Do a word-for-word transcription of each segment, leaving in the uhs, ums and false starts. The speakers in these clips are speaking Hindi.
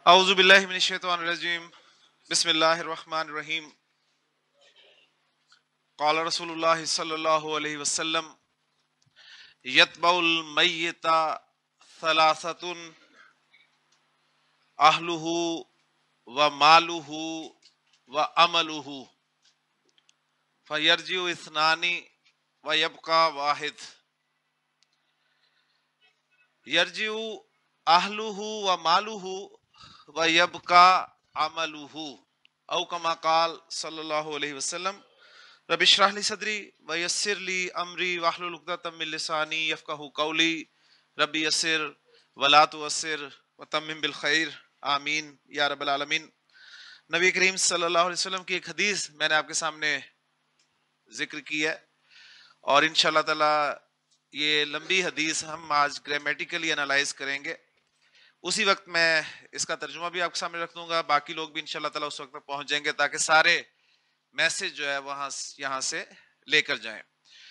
औज़ु बिल्लाहि मिनश शैतानिर रजीम बिस्मिल्लाहिर रहमानिर रहीम क़ाला रसूलुल्लाह सल्लल्लाहु अलैहि वसल्लम यतबउल मय्यिता सलासतुन अहलुहु व मालुहु व अमलुहु फयरजिउ इस्नानी व यबका वाहिद। यरजिउ अहलुहु व मालुहु व यबका अमलुहु औ कमा क़ाल सल्लल्लाहु अलैहि वसल्लम रब्बि इश्रह ली सदरी व यस्सिर ली अमरी वहलुल उक़दतम मिन लिसानी यफ़क़हू क़ौली रब्बि यस्सिर वला तुअस्सिर व तम्मिम बिल खैर आमीन या रब्बल आलमीन। नबी करीम सल्लल्लाहु अलैहि वसल्लम की एक हदीस मैंने आपके सामने जिक्र की है और इंशाअल्लाह ताला ये लंबी हदीस हम आज ग्रामेटिकली एनालाइज करेंगे। उसी वक्त मैं इसका तर्जुमा भी आपके सामने रख दूंगा, बाकी लोग भी इंशाअल्लाह ताला उस वक्त तक पहुंच जाएंगे ताकि सारे मैसेज जो है वहां यहां से लेकर जाएं।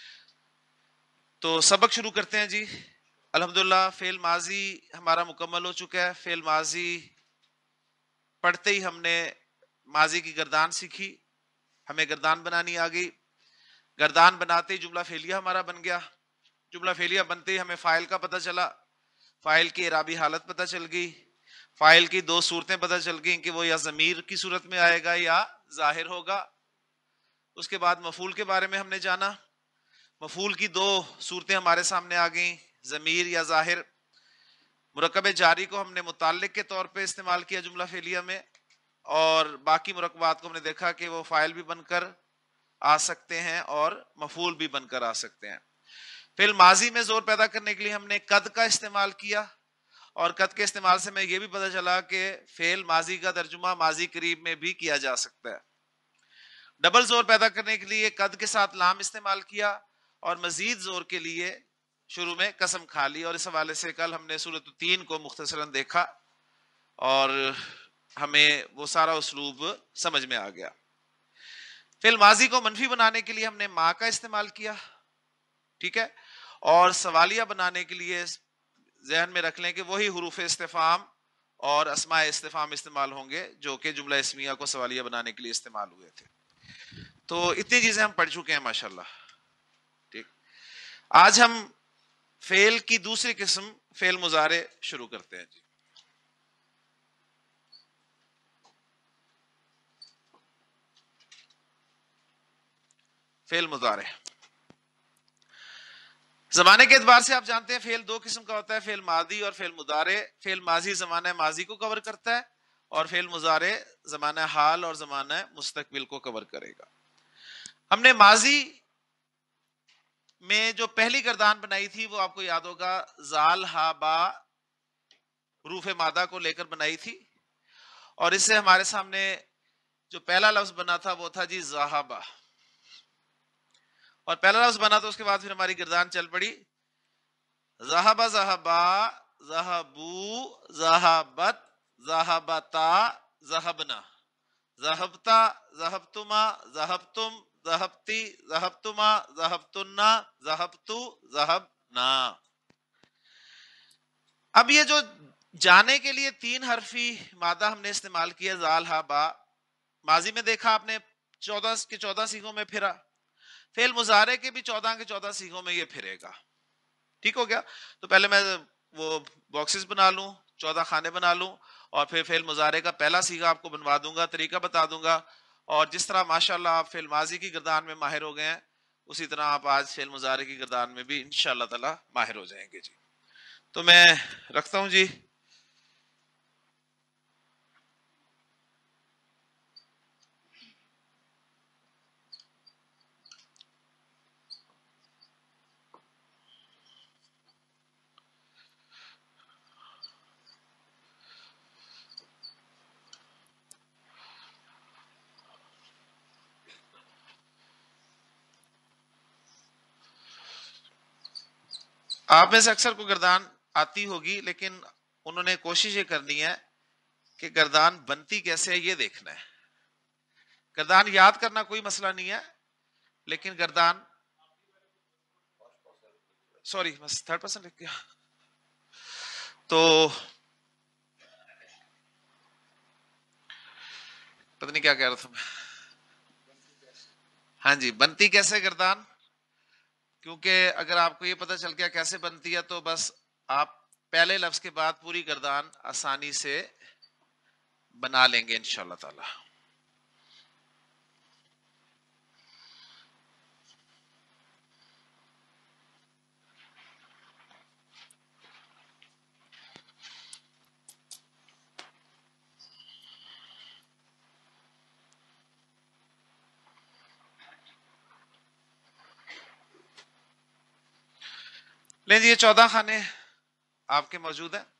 तो सबक शुरू करते हैं जी। अल्हम्दुलिल्लाह फेल माजी हमारा मुकम्मल हो चुका है। फेल माजी पढ़ते ही हमने माजी की गर्दान सीखी, हमें गर्दान बनानी आ गई। गर्दान बनाते ही जुमला फेलिया हमारा बन गया। जुमला फेलिया बनते ही हमें फाइल का पता चला, फाइल की इराबी हालत पता चल गई, फाइल की दो सूरतें पता चल गई कि वो या ज़मीर की सूरत में आएगा या जाहिर होगा। उसके बाद मफूल के बारे में हमने जाना, मफूल की दो सूरतें हमारे सामने आ गई, ज़मीर या जाहिर। मुरक्कब जारी को हमने मुताल्लिक के तौर पे इस्तेमाल किया जुमला फेलिया में, और बाकी मुरक्कबात को हमने देखा कि वो फाइल भी बनकर आ सकते हैं और मफूल भी बनकर आ सकते हैं। फिर माजी में जोर पैदा करने के लिए हमने कद का इस्तेमाल किया, और कद के इस्तेमाल से मैं ये भी पता चला कि फेल माजी का तर्जुमा माजी करीब में भी किया जा सकता है। डबल जोर पैदा करने के लिए कद के साथ लाम इस्तेमाल किया, और मजीद जोर के लिए शुरू में कसम खा ली। और इस हवाले से कल हमने सूरत तीन को मुख्तसरन देखा और हमें वो सारा उसलूब समझ में आ गया। फिर माजी को मनफी बनाने के लिए हमने माँ का इस्तेमाल किया, ठीक है, और सवालिया बनाने के लिए जहन में रख लें कि वही हुरूफ इस्तिफाम और अस्माए इस्तिफाम इस्तेमाल होंगे जो कि जुमला इस्मिया को सवालिया बनाने के लिए इस्तेमाल हुए थे। तो इतनी चीजें हम पढ़ चुके हैं माशाल्लाह। ठीक, आज हम फेल की दूसरी किस्म फेल मुजारे शुरू करते हैं जी। फेल मुजारे जमाने के एतबार से आप जानते हैं फेल दो किस्म का होता है, फेल मादी और फेल मुदारे। फेल माजी जमाना माजी को कवर करता है, और फेल मुजारे जमाना हाल और जमाना मुस्तकबिल को कवर करेगा। हमने माजी में जो पहली गर्दान बनाई थी वो आपको याद होगा, जाल हा बा रूफ मादा को लेकर बनाई थी, और इससे हमारे सामने जो पहला लफ्ज बना था वो था जी ज़हाबा। और पहला लफ्ज बना तो उसके बाद फिर हमारी गर्दान चल पड़ी, ज़हाबा ज़हाबा ज़हाबू ज़हाबत ज़हाबता ज़हबना ज़हबता ज़हबतुमा ज़हबतुम ज़हबती ज़हबतुमा ज़हबतुन्ना ज़हबतु ज़हबना। अब ये जो जाने के लिए तीन हरफी मादा हमने इस्तेमाल किया, जाल हा बा, माजी में देखा आपने चौदह के चौदह सीखों में फिरा, फेल मुजारे के भी चौदह के चौदह सीखों में ये फिरेगा। ठीक हो गया। तो पहले मैं वो बॉक्सेस बना लूं, चौदह खाने बना लूं, और फिर फेल मुजारे का पहला सीगा आपको बनवा दूंगा, तरीका बता दूंगा। और जिस तरह माशाल्लाह आप फेल माजी की गर्दान में माहिर हो गए हैं, उसी तरह आप आज फेल मुजारे की गर्दान में भी इंशाअल्लाह ताला माहिर हो जाएंगे जी। तो मैं रखता हूं जी। आप में से अक्सर को गर्दान आती होगी, लेकिन उन्होंने कोशिश ये करनी है कि गर्दान बनती कैसे है ये देखना है। गर्दान याद करना कोई मसला नहीं है, लेकिन गर्दान, सॉरी बस थर्ड पर्सन लिख गया। तो पता नहीं क्या कह रहा था मैं। हाँ जी, बनती कैसे गर्दान, क्योंकि अगर आपको ये पता चल गया कैसे बनती है तो बस आप पहले लफ्ज के बाद पूरी गर्दान आसानी से बना लेंगे इंशाल्लाह ताला। ले ये चौदह खाने आपके मौजूद है।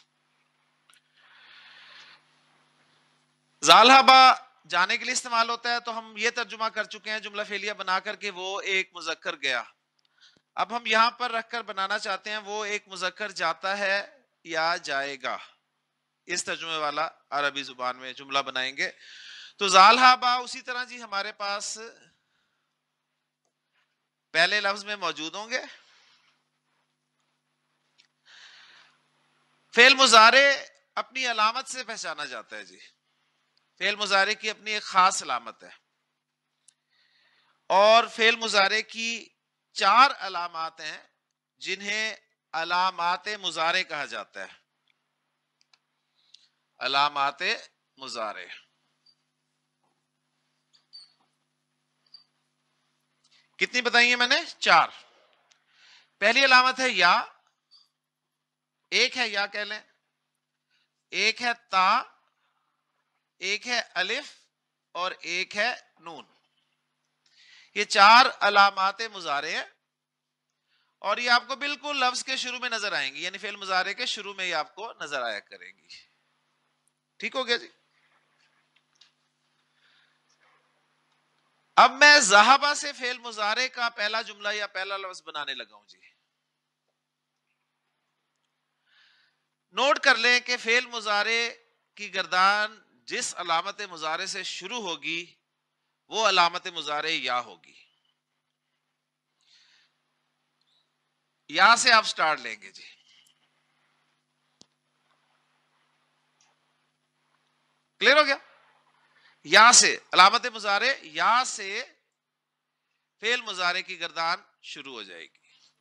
जालहाबा जाने के लिए इस्तेमाल होता है, तो हम ये तर्जुमा कर चुके हैं जुमला फेलिया बना करके, वो एक मुजक्कर गया। अब हम यहां पर रखकर बनाना चाहते हैं वो एक मुजक्कर जाता है या जाएगा, इस तर्जुमे वाला अरबी जुबान में जुमला बनाएंगे। तो जालहाबा उसी तरह जी हमारे पास पहले लफ्ज में मौजूद होंगे। फेल मुजारे अपनी अलामत से पहचाना जाता है जी, फेल मुजारे की अपनी एक खास अलामत है, और फेल मुजारे की चार अलामात हैं जिन्हें अलामाते मुजारे कहा जाता है। अलामाते मुजारे कितनी बताई है मैंने? चार। पहली अलामत है या, एक है या कह लें, एक है ता, एक है अलिफ और एक है नून। ये चार अलामाते मुजारे हैं और ये आपको बिल्कुल लफ्ज के शुरू में नजर आएंगी, यानी फेल मुजारे के शुरू में ये आपको नजर आया करेंगी। ठीक हो गया जी। अब मैं ज़हाबा से फेल मुजारे का पहला जुमला या पहला लफ्ज बनाने लगा हूं जी। नोट कर लें कि फेल मुजारे की गर्दान जिस अलामत मुजारे से शुरू होगी वो अलामत मुजारे या होगी। या से आप स्टार्ट लेंगे जी। क्लियर हो गया? या से अलामत मुजारे, या से फेल मुजारे की गर्दान शुरू हो जाएगी।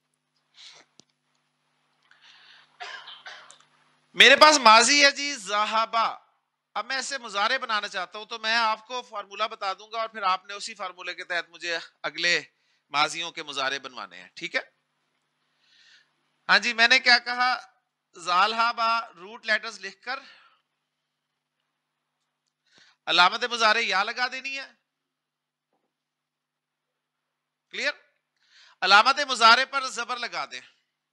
मेरे पास माजी है जी ज़हाबा। अब मैं इसे मुजारे बनाना चाहता हूं तो मैं आपको फार्मूला बता दूंगा और फिर आपने उसी फार्मूले के तहत मुझे अगले माजियों के मुजारे बनवाने हैं। ठीक है? हाँ जी, मैंने क्या कहा? ज़ालहाबा रूट लेटर्स लिखकर अलामत मुजारे या लगा देनी है। क्लियर? अलामत मुजारे पर जबर लगा दें।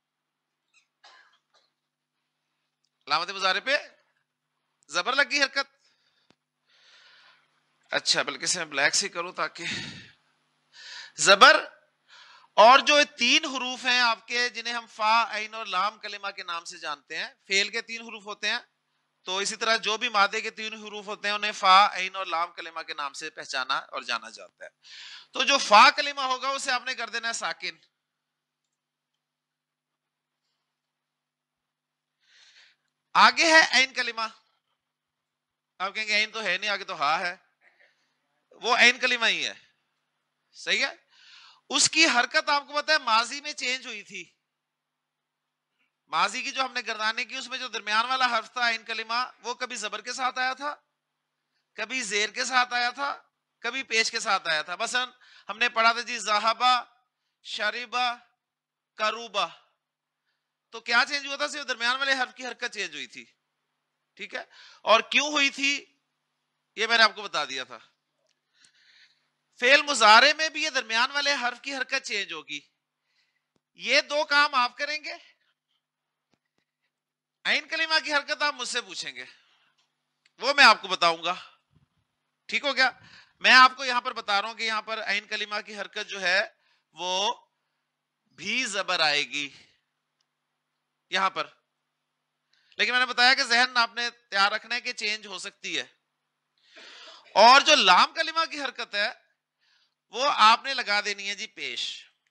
अलामत मुजारे पे जबर लगी हरकत। अच्छा, बल्कि से मैं ब्लैक से करूं ताकि जबर, और जो तीन हुरूफ हैं आपके जिन्हें हम फा, ऐन और लाम कलिमा के नाम से जानते हैं, फेल के तीन हुरूफ होते हैं, तो इसी तरह जो भी मादे के तीन हुरूफ होते हैं उन्हें फा, ऐन और लाम कलिमा के नाम से पहचाना और जाना जाता है। तो जो फा कलिमा होगा उसे आपने कर देना है साकिन। आगे है ऐन कलिमा। आप कहेंगे ऐन तो है नहीं, आगे तो हा है। वो ऐन कलिमा ही है, सही है। उसकी हरकत आपको पता है माजी में चेंज हुई थी। माजी की जो हमने गर्दाने की उसमें जो दरमियान वाला हर्फ था ऐन कलिमा, वो कभी जबर के साथ आया था, कभी जेर के साथ आया था, कभी पेश के साथ आया था। मसलन हमने पढ़ा था जी ज़हाबा, शरीबा, करूबा, तो क्या चेंज हुआ था? सिर्फ दरमियान वाले हर्फ की हरकत चेंज हुई थी। ठीक है? और क्यों हुई थी ये मैंने आपको बता दिया था। फेल मुजारे में भी ये दरमियान वाले हर्फ की हरकत चेंज होगी। ये दो काम आप करेंगे, ऐन कलिमा की हरकत आप मुझसे पूछेंगे, वो मैं आपको बताऊंगा। ठीक हो गया? मैं आपको यहां पर बता रहा हूं कि यहां पर ऐन कलिमा की हरकत जो है वो भी जबर आएगी यहां पर, लेकिन मैंने बताया कि जहन आपने तैयार रखना है कि चेंज हो सकती है। और जो लाम कलिमा की हरकत है वो आपने लगा देनी है जी पेश।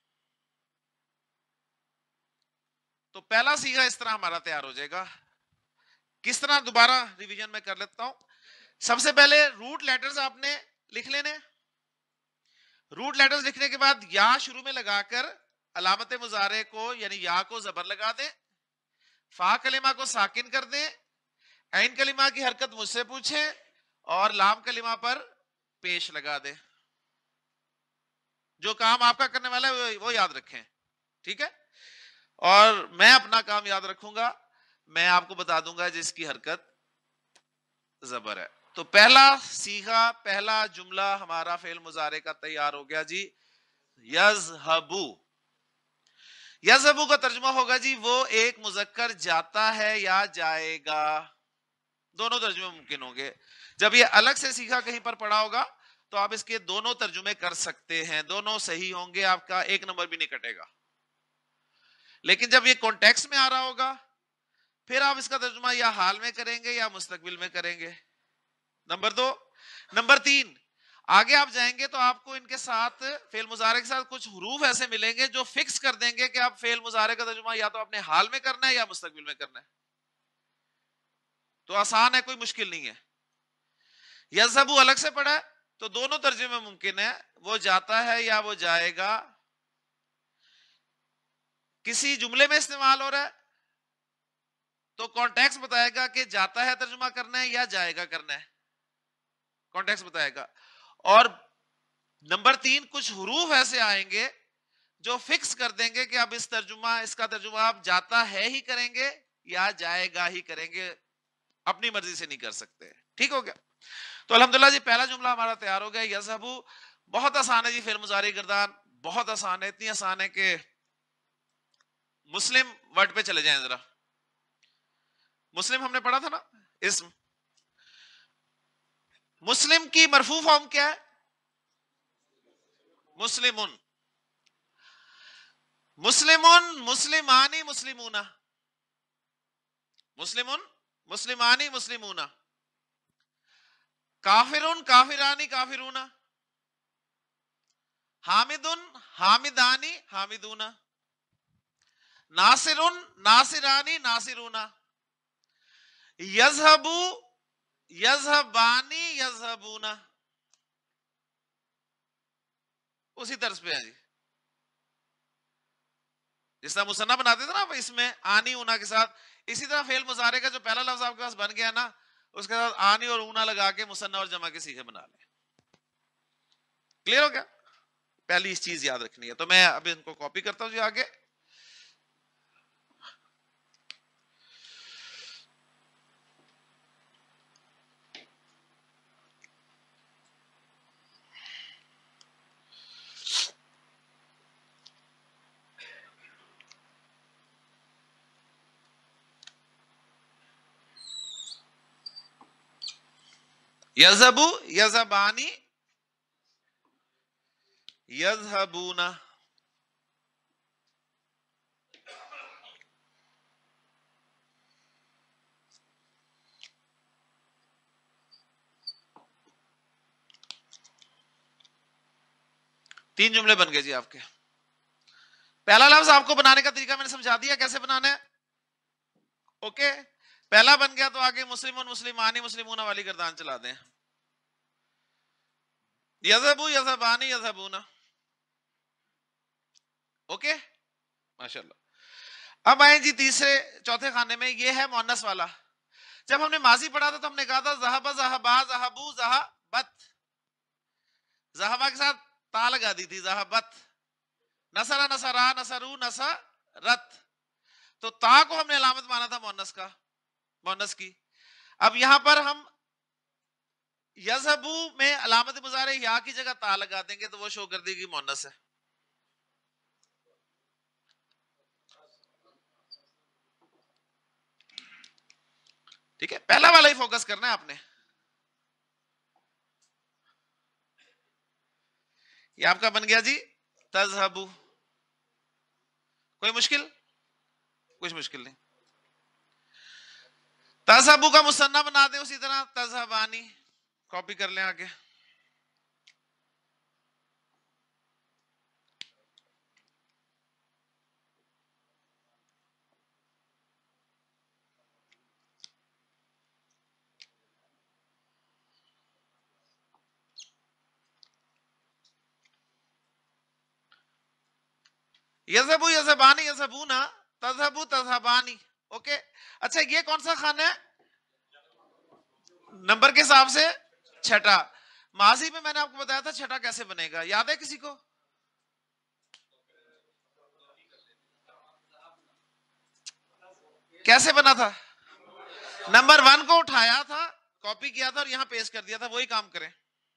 तो पहला सीगा इस तरह हमारा तैयार हो जाएगा। किस तरह? दोबारा रिवीजन में कर लेता हूं। सबसे पहले रूट लेटर्स आपने लिख लेने। रूट लेटर्स लिखने के बाद या शुरू में लगाकर अलामत मुजारे को यानी या को जबर लगा दें, फा कलिमा को साकिन कर दें, ऐन कलिमा की हरकत मुझसे पूछें और लाम कलिमा पर पेश लगा दें। जो काम आपका करने वाला है वो याद रखें, ठीक है। और मैं अपना काम याद रखूंगा, मैं आपको बता दूंगा जिसकी हरकत जबर है। तो पहला सीखा, पहला जुमला हमारा फेल मुजारे का तैयार हो गया जी, यज़हबू। यज़हबू का तर्जुमा होगा जी वो एक मुजक्कर जाता है या जाएगा, दोनों तर्जुमे मुमकिन होंगे। जब ये अलग से सीखा कहीं पर पढ़ा होगा तो आप इसके दोनों तर्जुमे कर सकते हैं, दोनों सही होंगे, आपका एक नंबर भी नहीं कटेगा। लेकिन जब ये कॉन्टेक्स्ट में आ रहा होगा फिर आप इसका तर्जुमा या हाल में करेंगे या मुस्तकबिल में करेंगे। नंबर दो। नंबर तीन, आगे आप जाएंगे तो आपको इनके साथ फेल मुजारे के साथ कुछ हुरूफ ऐसे मिलेंगे जो फिक्स कर देंगे कि आप फेल मुजारे का तर्जुमा या तो अपने हाल में करना है या मुस्तकबिल में करना है। तो आसान है, कोई मुश्किल नहीं है। यज़हबू अलग से पढ़ा है तो दोनों तर्जुमे मुमकिन है, वो जाता है या वो जाएगा। किसी जुमले में इस्तेमाल हो रहा है तो कॉन्टेक्स्ट बताएगा कि जाता है तर्जुमा करना है या जाएगा करना है, कॉन्टेक्स्ट बताएगा। और नंबर तीन, कुछ हुरूफ ऐसे आएंगे जो फिक्स कर देंगे कि अब इस तर्जुमा इसका तर्जुमा आप जाता है ही करेंगे या जाएगा ही करेंगे, अपनी मर्जी से नहीं कर सकते। ठीक हो गया। तो अल्हम्दुलिल्लाह जी पहला जुमला हमारा तैयार हो गया, यज़हबू। बहुत आसान है जी फेल मुजारी गर्दान, बहुत आसान है, इतनी आसान है कि मुस्लिम वर्ड पे चले जाएं जरा। मुस्लिम हमने पढ़ा था ना, इस्म। मुस्लिम की मरफू फॉर्म क्या है? मुस्लिमुन। मुस्लिमुन, मुस्लिमानी, मुस्लिमूना। मुस्लिमुन, मुस्लिमानी, मुस्लिमूना। काफिरुन, काफिरानी, काफिरूना। हामिदुन, हामिदानी, हामिदूना। नासिरुन, नासिरानी, नासिरूना। यज़हबू, यज़हबानी, यज़हबूना। उसी तर्ज पे है जी, जिस तरह मुसन्ना बनाते थे ना आप इसमें आनी ऊना के साथ, इसी तरह फेल मुजारे का जो पहला लफ्ज आपके पास बन गया ना उसके साथ आनी और ऊना लगा के मुसन्ना और जमा के सीखे बना ले। क्लियर हो गया? पहली इस चीज याद रखनी है। तो मैं अब इनको कॉपी करता हूं जी आगे। यज़हबू, यज़हबानी, यज़हबूना। तीन जुमले बन गए जी आपके। पहला लफ्ज आपको बनाने का तरीका मैंने समझा दिया कैसे बनाना है। ओके, पहला बन गया तो आगे मुस्लिमुन, मुस्लिमानी, मुस्लिमूना वाली गर्दान चला दें। यज़हबू, यज़हबानी, यज़हबूना। ओके, माशाल्लाह। अब आए जी तीसरे चौथे खाने में, ये है मुअन्नस वाला। जब हमने माजी पढ़ा था तो हमने कहा था ज़हबा, ज़हबा, ज़हबू, ज़हबत। ज़हबा के साथ ता लगा दी थी, ज़हबत। नसरा, नसरा, नसरू, नसरत। तो ता को हमने अलामत माना था मुअन्नस का, मुअन्नस की। अब यहां पर हम यज़हबू में अलामत मुजारे या की जगह ता लगा देंगे तो वो शो कर देगी मुअन्नस है। ठीक है, पहला वाला ही फोकस करना है आपने। ये आपका बन गया जी तज़हबू। कोई मुश्किल? कुछ मुश्किल नहीं। तज़हबू का मुसन्ना बना दे उसी तरह, तज़हबानी। कॉपी कर लें आगे। यज़हबु यज़हबानी यज़हबूना, तज़हबु तज़हबानी। ओके, अच्छा ये कौन सा खाना है नंबर के हिसाब से? छठा। माजी में मैंने आपको बताया था छठा कैसे बनेगा, याद है किसी को? कैसे बना था? नंबर वन को उठाया था, कॉपी किया था और यहां पेस्ट कर दिया था। वही काम करें,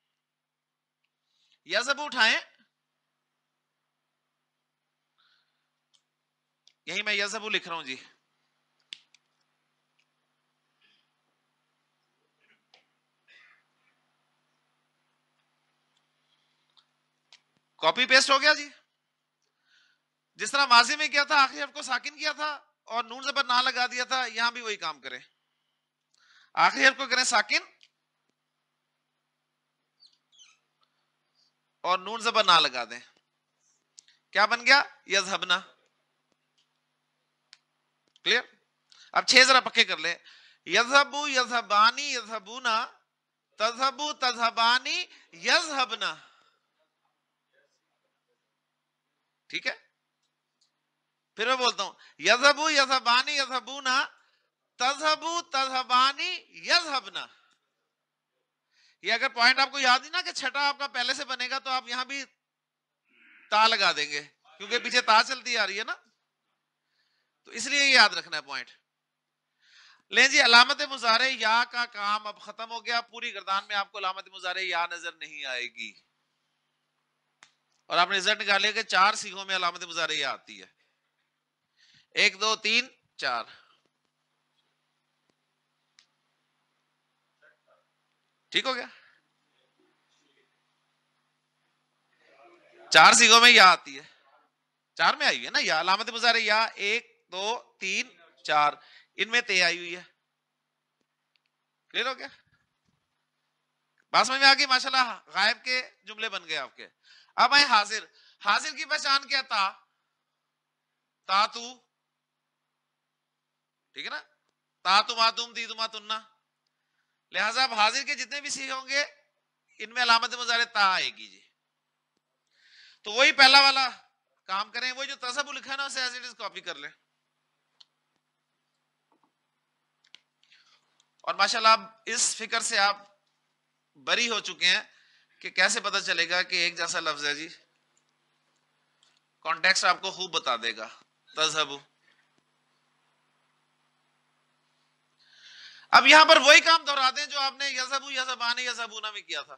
यज़हबु उठाएं, यही मैं यज़हबु लिख रहा हूं जी। कॉपी पेस्ट हो गया जी। जिस तरह माजी में किया था, आखिरी हर्फ को साकिन किया था और नून जबर ना लगा दिया था, यहां भी वही काम करें। आखिरी हर्फ को करें साकिन और नून जबर ना लगा दें। क्या बन गया? यज़हबना। क्लियर? अब छह जरा पक्के कर ले। यज़हबु यज़हबानी यज़हबूना, तज़हबु तज़हबानी यज़हबना। ठीक है, फिर मैं बोलता हूं, यज़हबु यज़हबानी यज़हबूना, तज़हबु तज़हबानी यज़हबना। ये अगर पॉइंट आपको याद नहीं ना कि छठा आपका पहले से बनेगा, तो आप यहां भी ता लगा देंगे, क्योंकि पीछे ता चलती आ रही है ना, तो इसलिए याद रखना है पॉइंट। ले जी, अलामत मुजारे या का काम अब खत्म हो गया। पूरी गर्दान में आपको अलामत मुजारे या नजर नहीं आएगी, और आपने रिजल्ट निकाले कि चार सीखों में अलामत मुजारे या आती है। एक, दो, तीन, चार। ठीक हो गया? चार सीखों में या आती है, चार में आई है ना या, अलामत मुजारे या। एक, दो, तीन, चार, इनमें ते आई हुई है। क्लियर हो गया? बात समझ में आ गई? माशाल्लाह, गायब के जुमले बन गए आपके। अब आए हाजिर। हाजिर की पहचान क्या था? ता तू, ठीक है ना, ता तुमा तुम, ती तुमा तुन्ना। लिहाजा अब हाजिर के जितने भी सीखे होंगे, इनमें अलामत मुजारे ता आएगी जी। तो वही पहला वाला काम करें, वही जो तसब्बुह लिखा है ना, उसे एज इट इज कॉपी कर लें। और माशाल्लाह इस फिक्र से आप बरी हो चुके हैं कि कैसे पता चलेगा कि एक जैसा लफ्ज है जी। कॉन्टेक्स्ट आपको खूब बता देगा। तज़हबु, अब यहां पर वही काम दोहरा दें जो आपने यज़हबु यज़हबानी यज़हबूना में किया था।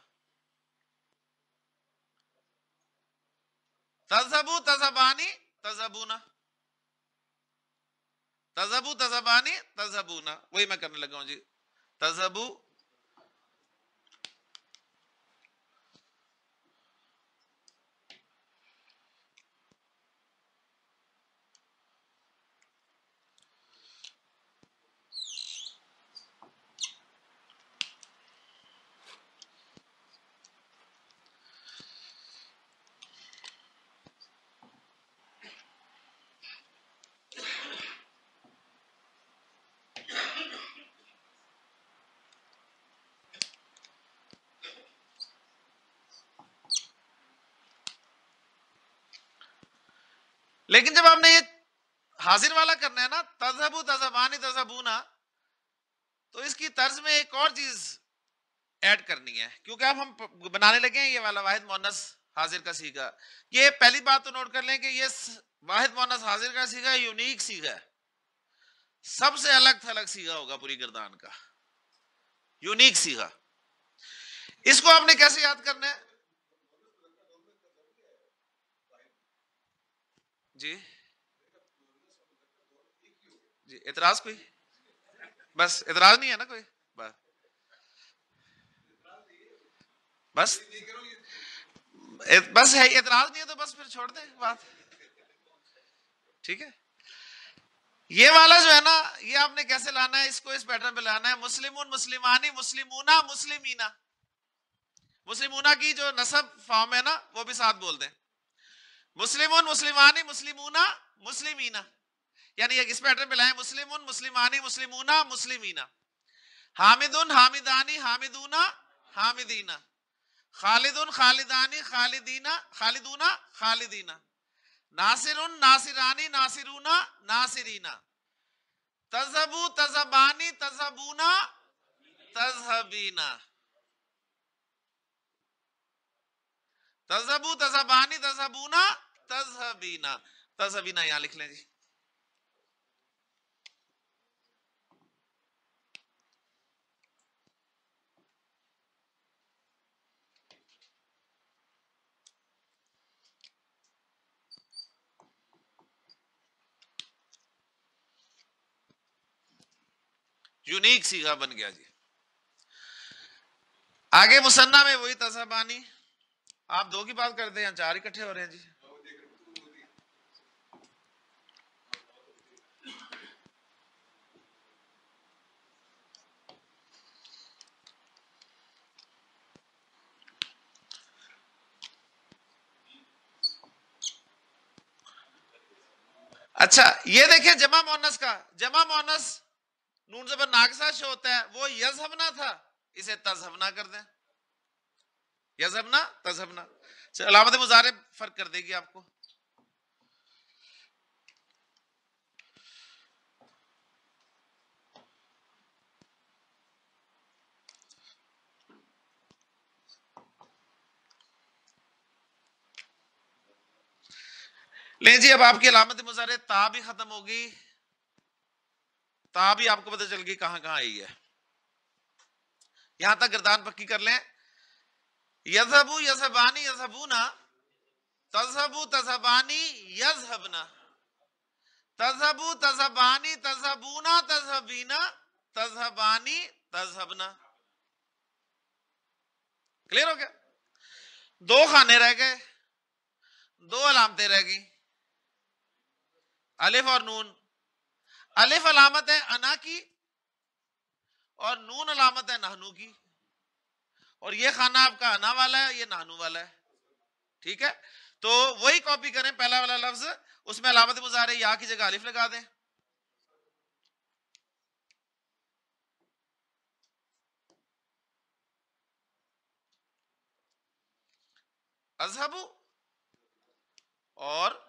तज़हबु तज़हबानी तज़हबूना, तज़हबु तज़हबानी तज़हबूना, वही मैं करने लगा हूं जी। तज़हबु, लेकिन जब आपने ये हाजिर वाला करना है ना, तज़हबु तज़हबानी तज़हबूना, तो इसकी तर्ज में एक और चीज ऐड करनी है, क्योंकि अब हम बनाने लगे हैं ये वाला वाहिद मुअन्नस हाजिर का सीगा। ये पहली बात तो नोट कर लें कि ये वाहिद मुअन्नस हाजिर का सीगा यूनिक सीगा है, सबसे अलग थलग सीगा होगा पूरी गर्दान का, यूनिक सीगा। इसको आपने कैसे याद करना है जी? जी, एतराज कोई? बस एतराज नहीं है ना कोई? बस बस बस है, एतराज नहीं है तो बस फिर छोड़ दे बात। ठीक है, ये वाला जो है ना, ये आपने कैसे लाना है, इसको इस पैटर्न पे लाना है। मुस्लिमुन मुस्लिमानी मुस्लिमूना मुस्लिमीना। मुस्लिमूना की जो नसब फॉर्म है ना, वो भी साथ बोल दें। मुस्लिमुन मुस्लिमानी मुस्लिमूना मुस्लिमीना, यानी इस पैटर्न पे लाए। मुस्लिमुन मुस्लिमानी मुस्लिमूना मुस्लिमीना। हामिदुन हामिदानी हामिदूना हामिदीना। खालिदुन खालिदानी खालिदीना खालिदूना खालिदीना। नासिरुन, नासिरानी, नासिरूना, नासिरीना। तज़हबू, तज़हबानी, तज़हबूना, तज़हबीना। तज़हबू, तज़हबानी, तज़हबूना, तज़हबीना। तज़हबीना यहां लिख लें जी। यूनिक सीगा बन गया जी। आगे मुसन्ना में वही तज़हबानी। आप दो की बात करते हैं, चार इकट्ठे हो रहे हैं जी। अच्छा ये देखिए जमा मोनस का, जमा मोनस नून जबर ना के साथ होता है, वो यज़हबना था, इसे तज़हबना कर दें। यज़हबना, तज़हबना। अलामत मुज़ारे फर्क कर देगी आपको। ले जी अब आपकी अलामत मुज़ारे ता भी खत्म होगी, ता भी आपको पता चल गई कहां कहां आई है। यहां तक गर्दान पक्की कर लें। यज़हबू, यज़हबानी, यज़हबूना, तज़हबू, तज़हबानी, यज़हबना, तज़हबू, तज़हबानी, तज़हबूना, तज़हबीना, तज़हबानी, तज़हबना। क्लियर हो गया? दो खाने रह गए, दो अलामतें रह गई, अलिफ और नून। अलिफ अलामत है अना की और नून अलामत है नहनू की, और ये खाना आपका अना वाला है, ये नानू वाला है। ठीक है, तो वही कॉपी करें, पहला वाला लफ्ज, उसमें अलामत मुज़ारे या की जगह अलिफ लगा दें। अज़हबू और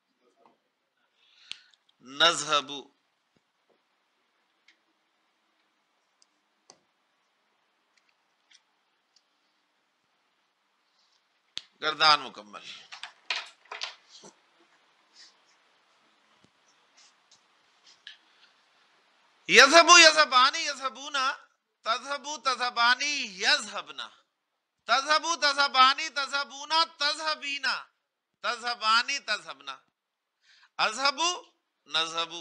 नज़हबू। गर्दान मुकम्मल। यज़हबू, यज़हबानी, यज़हबूना, तज़हबू, तज़हबानी, यज़हबना, तज़हबू, तज़हबानी, तज़हबूना, तज़हबीना, तज़हबानी, तज़हबना। अज़हबू, नज़हबू।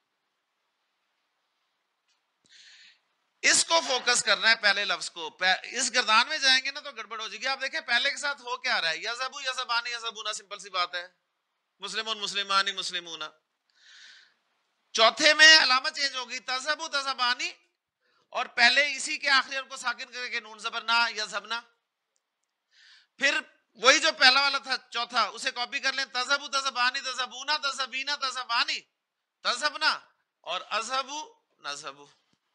इसको फोकस करना है, पहले लफ्ज को। इस गर्दान में जाएंगे ना तो गड़बड़ हो जाएगी। आप देखें पहले के साथ हो क्या रहा है, यज़हबू, यज़हबानी, यज़हबूना, सिंपल सी बात है। मुस्लिमुन, मुस्लिमानी, मुस्लिमूना। चौथे में अलामत चेंज होगी, तज़हबू, तज़हबानी, और पहले इसी के आखिरी को साकिन करके नून जबर ना, यज़हबना। फिर वही जो पहला वाला था चौथा, उसे कॉपी कर लें, तज़हबू, तज़हबानी, तज़हबूना, तज़हबीना, तज़हबानी, तज़हबना, और अज़हबू, नज़हबू।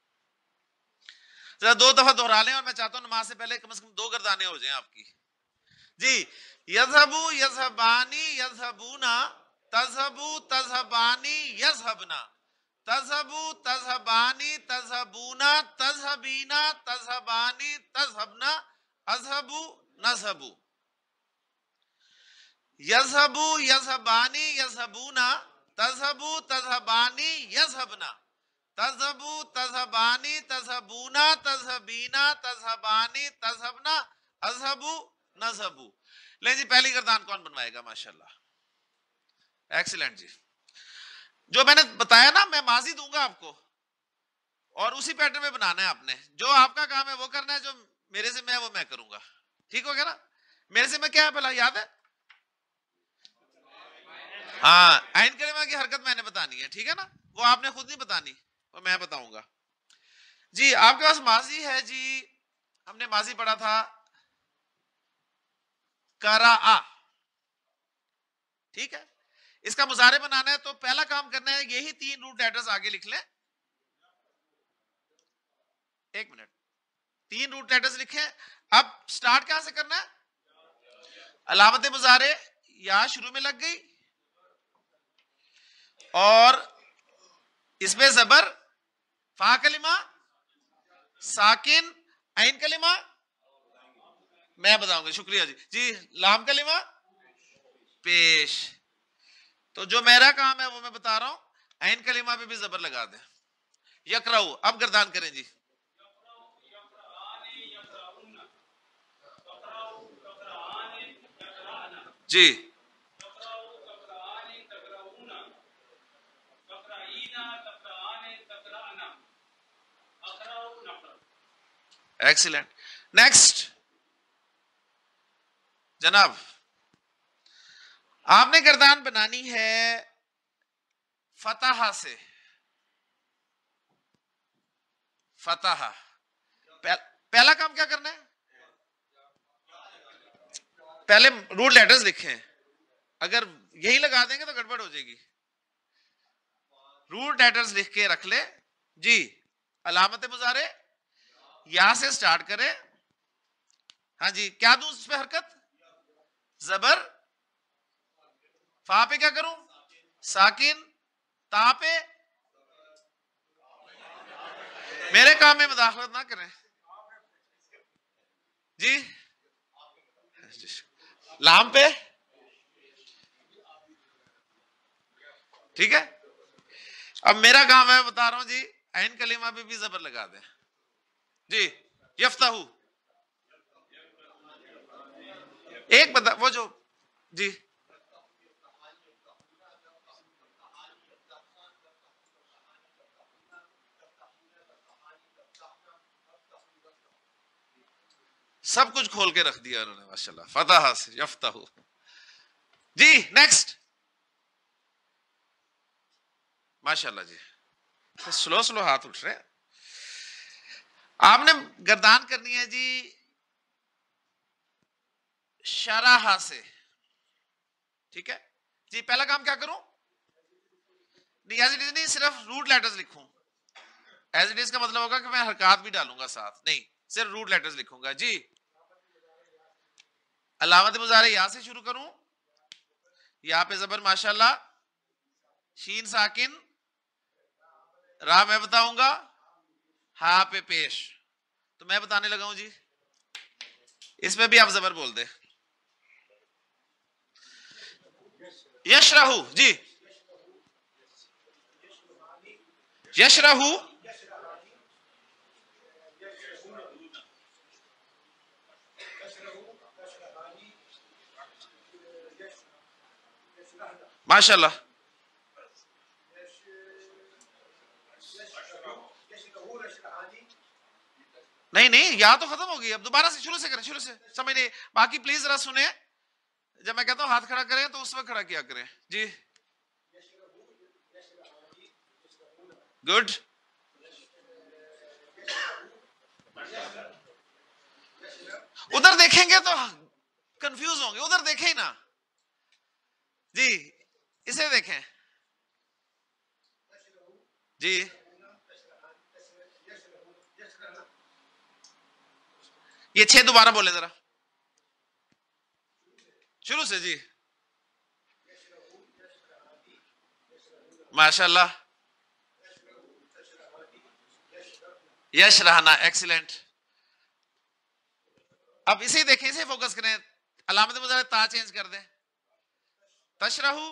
जरा दो दफा दोहरा लें, और मैं चाहता हूं नमाज से पहले कम से कम दो गर्दाने हो जाएं आपकी जी। यज़हबू, यज़हबानी, यज़हबूना, तज़हबू, तज़हबानी, यज़हबना, तज़हबू, तज़हबानी, तज़हबूना, तज़हबीना, तज़हबानी, तज़हबना, अज़हबू, नज़हबू। यज़हबू, यज़हबानी, यज़हबूना, तज़हबू, तज़हबानी, यज़हबना, तज़हबू, तज़हबानी, तज़हबूना, तज़हबीना, तज़हबानी, तज़हबना, अज़हबू, नज़हबू। ले जी पहली गर्दान कौन बनवाएगा? माशाल्लाह, एक्सीलेंट जी। जो मैंने बताया ना, मैं माजी दूंगा आपको और उसी पैटर्न में बनाना है आपने। जो आपका काम है वो करना है, जो मेरे से मैं वो मैं करूंगा। ठीक हो गया ना? मेरे से मैं क्या है पहला याद है? हाँ, आइन कलिमा की हरकत मैंने बतानी है, ठीक है ना? वो आपने खुद नहीं बतानी, वो मैं बताऊंगा जी। आपके पास माजी है जी, हमने माजी पढ़ा था करा, ठीक है। इसका मुजारे बनाना है तो पहला काम करना है, यही तीन रूट लेटर्स आगे लिख लें। एक मिनट, तीन रूट लेटर्स लिखे। अब स्टार्ट कहां से करना है? अलामत मुजारे या शुरू में लग गई, और इसमें जबर फा कलिमा साकिन, आइन कलिमा मैं बताऊंगा। शुक्रिया जी। जी लाम कलिमा पेश। तो जो मेरा काम है वो मैं बता रहा हूं, आइन कलिमा पे भी जबर लगा दें। यकराऊ, अब गर्दान करें जी। जी एक्सीलेंट। नेक्स्ट जनाब, आपने गर्दान बनानी है फतहा से। फतहा पहला काम क्या करना है? पहले रूट लेटर्स लिखें। अगर यही लगा देंगे तो गड़बड़ हो जाएगी। रूट लेटर्स लिख के रख ले जी। अलामत मुजारे या से स्टार्ट करें। हाँ जी, क्या दूं उस पे हरकत? जबर फा पे क्या करूं? साकिन। ता पे मेरे काम में मुदाखलत ना करें जी। लाम पे ठीक है। अब मेरा काम है, बता रहा हूं जी, आइन कलीमा पे भी जबर लगा दें जी। यफ्ताहू एक बता वो जो जी सब कुछ खोल के रख दिया उन्होंने माशाल्लाह। फतहा से यफ्ताहू जी। नेक्स्ट माशाल्लाह जी। स्लो स्लो हाथ उठ रहे हैं। आपने गर्दान करनी है जी शराहा से। ठीक है जी। पहला काम क्या करूं? नहीं एज इट इज नहीं, सिर्फ रूट लेटर्स लिखूं। एज इट इज का मतलब होगा कि मैं हरकत भी डालूंगा साथ, नहीं सिर्फ रूट लेटर्स लिखूंगा जी। अलामत मुजारे या से शुरू करूं। या पे जबर माशाल्लाह, शीन साकिन, रा मैं बताऊंगा, हा पे पेश। तो मैं बताने लगा हूं जी। इसमें भी आप जबर बोल दे। यशराहू जी। यशराहू माशाल्लाह। नहीं नहीं, या तो खत्म होगी। अब दोबारा से शुरू से करें, शुरू से समझ नहीं। बाकी प्लीज जरा सुने। जब मैं कहता हूं हाथ खड़ा करें तो उस वक्त खड़ा किया करें जी। गुड। उधर देखेंगे तो कंफ्यूज होंगे, उधर देखें ही ना जी। इसे देखें जी। ये छह दोबारा बोले जरा शुरू से जी। माशाल्लाह। यश रहना एक्सीलेंट। अब इसे देखें, इसे फोकस करें। अलामत मुजारे ता चेंज कर दें। तशरहू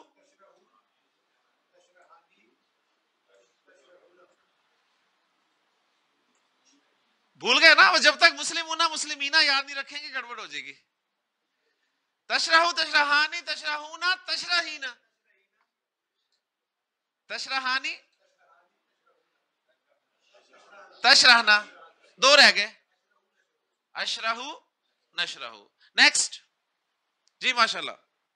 भूल गए ना। जब तक मुस्लिम मुस्लिमीना याद नहीं रखेंगे गड़बड़ हो जाएगी। तशरहू तशरहानी तशरहूना तशरहीना तशरहानी तशरहना दो रह गए। अशरहू नशरहू। नेक्स्ट जी माशाल्लाह।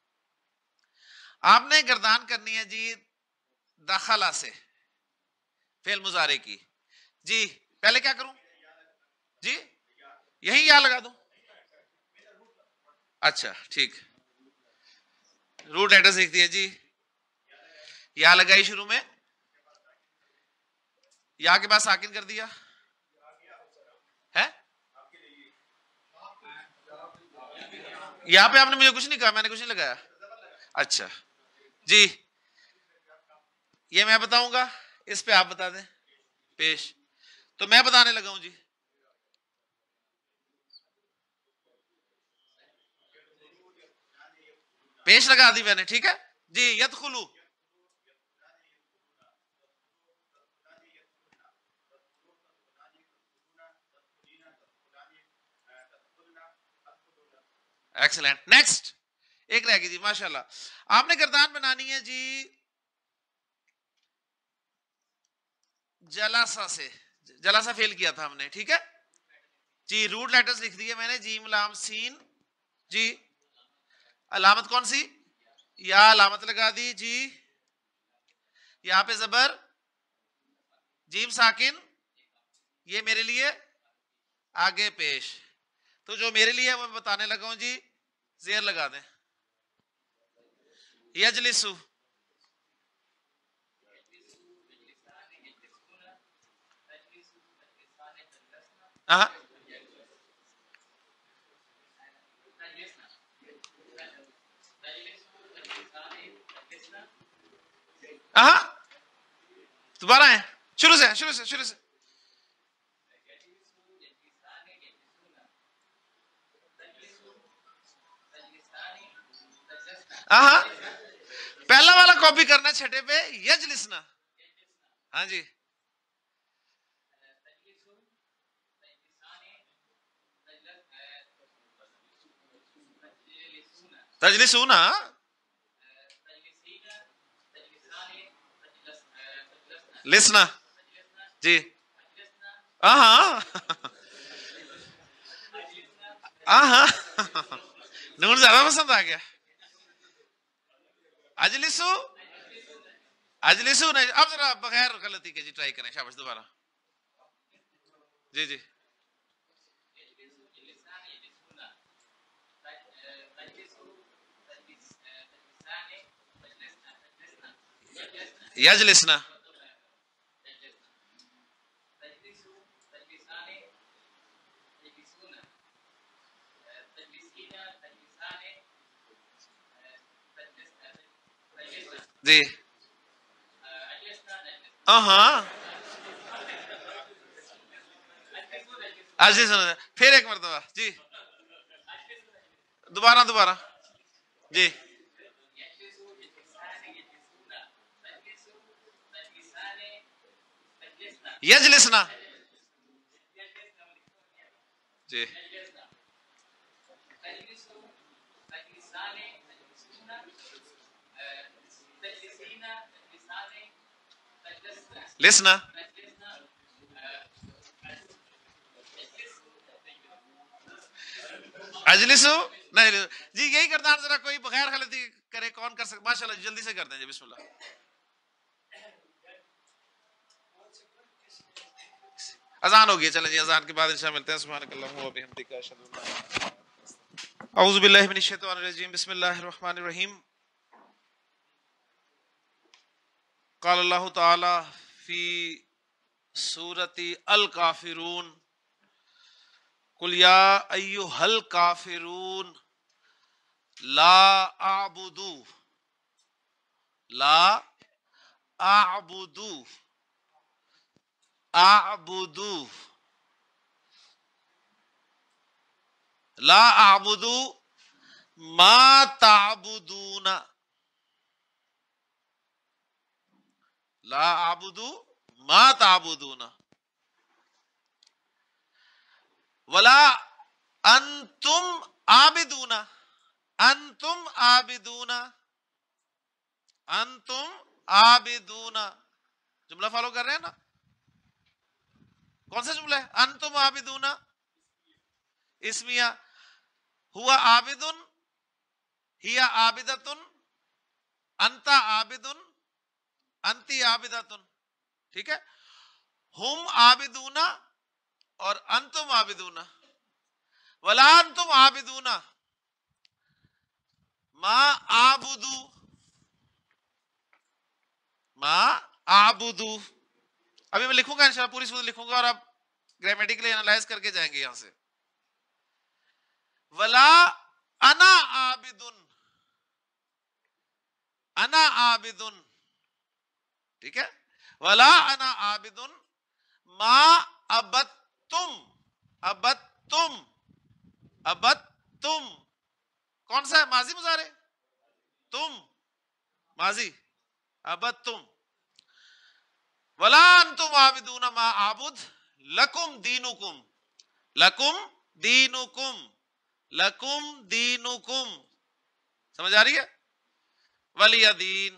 आपने गर्दान करनी है जी दखला से फेल मुजारे की जी। पहले क्या करूं जी? यही या लगा दूं? अच्छा ठीक। रूट लेटर्स लिख दिए जी। या लगाई शुरू में, या के बाद साकिन कर दिया है। यहां पे आपने मुझे कुछ नहीं कहा, मैंने कुछ नहीं लगाया। अच्छा जी। ये मैं बताऊंगा, इस पे आप बता दें पेश। तो मैं बताने लगा हूं जी। पेश लगा दी मैंने, ठीक है जी। यदखुलू, एक्सीलेंट। नेक्स्ट एक रहेगी जी, माशाल्लाह। आपने गर्दान बनानी है जी जलासा से, जलासा फेल किया था हमने, ठीक है जी। रूट लेटर्स लिख दिए मैंने, जीम लाम सीन जी। अलामत कौन सी, या अलामत लगा दी जी। यहां पे जबर जीम साकिन, ये मेरे लिए आगे पेश। तो जो मेरे लिए है वो मैं बताने लगा हूं जी, जेर लगा दें। यजलिसु, हाँ हाँ, दोबारा है, शुरू से शुरू से शुरू से। हाँ, पहला वाला कॉपी करना छठे पे, यजलिसना। हाँ जी, तजलिसूना, लिसना जी। हाँ हाँ, नून ज्यादा पसंद आ गया। अजलिसु, अजलिसु नहीं, अब जरा बगैर गलती के जी ट्राई करें, शाबाश दोबारा जी जी। यजलिसना, जी। हाँ, अजलिसु, फिर एक मरतबा जी, दोबारा दोबारा जी। यजलिसना जी। लिसना, अजलिसु नहीं जी। यही करदार जरा कोई बगैर गलती करे, कौन कर सकता, माशाल्लाह जल्दी से कर दें जी, बिस्मिल्लाह। अजान हो गई, चलें जी, अजान के बाद इंशाअल्लाह मिलते हैं। सुब्हानकल्लाहुम्मा व बिहम्दिका, अशहदु अन ला इलाहा इल्ला अंत, औज़ु बिल्लाहि मिनश शैतानिर रजीम, बिस्मिल्लाहिर रहमानिर रहीम। क़ाल अल्लाहु तआला फी सूरती अल काफिरून, कुल या अय्युहल काफिरून ला आबुदू, ला आबुदू, आबुदू, ला आबुदू मा ताबुदूना, ला आबुदू मा ताबुदूना, वला अंतुम आबिदूना, अंतुम आबिदूना, अंतुम आबिदूना। जुमला फॉलो कर रहे हैं ना? कौन सा जुमला है? अंतुम आबिदूना इसमिया, हुआ आबिदुन, हिया आबिदतुन, अंता आबिदुन, अंती आबिदतुन, ठीक है। हुम आबिदूना और अंतुम आबिदूना, वला अंतुम आबिदूना मा आबुदू, मा आबुदू। अभी मैं लिखूंगा इंशाल्लाह, पूरी सूरत लिखूंगा और आप ग्रामेटिकली एनालाइज करके जाएंगे यहां से। वला अना आबिदुन, अना आबिदुन, ठीक है, वला अना आबिदुन मा अबत्तुम, अबत्तुम, अबत्तुम कौन सा है? माजी मुजारे, तुम माजी, अबत्तुम। वला अंतुम आबिदून मा आबुद लकुम दीनुकुम, लकुम दीनुकुम, लकुम दीनुकुम, समझ आ रही है? वलिया दीन।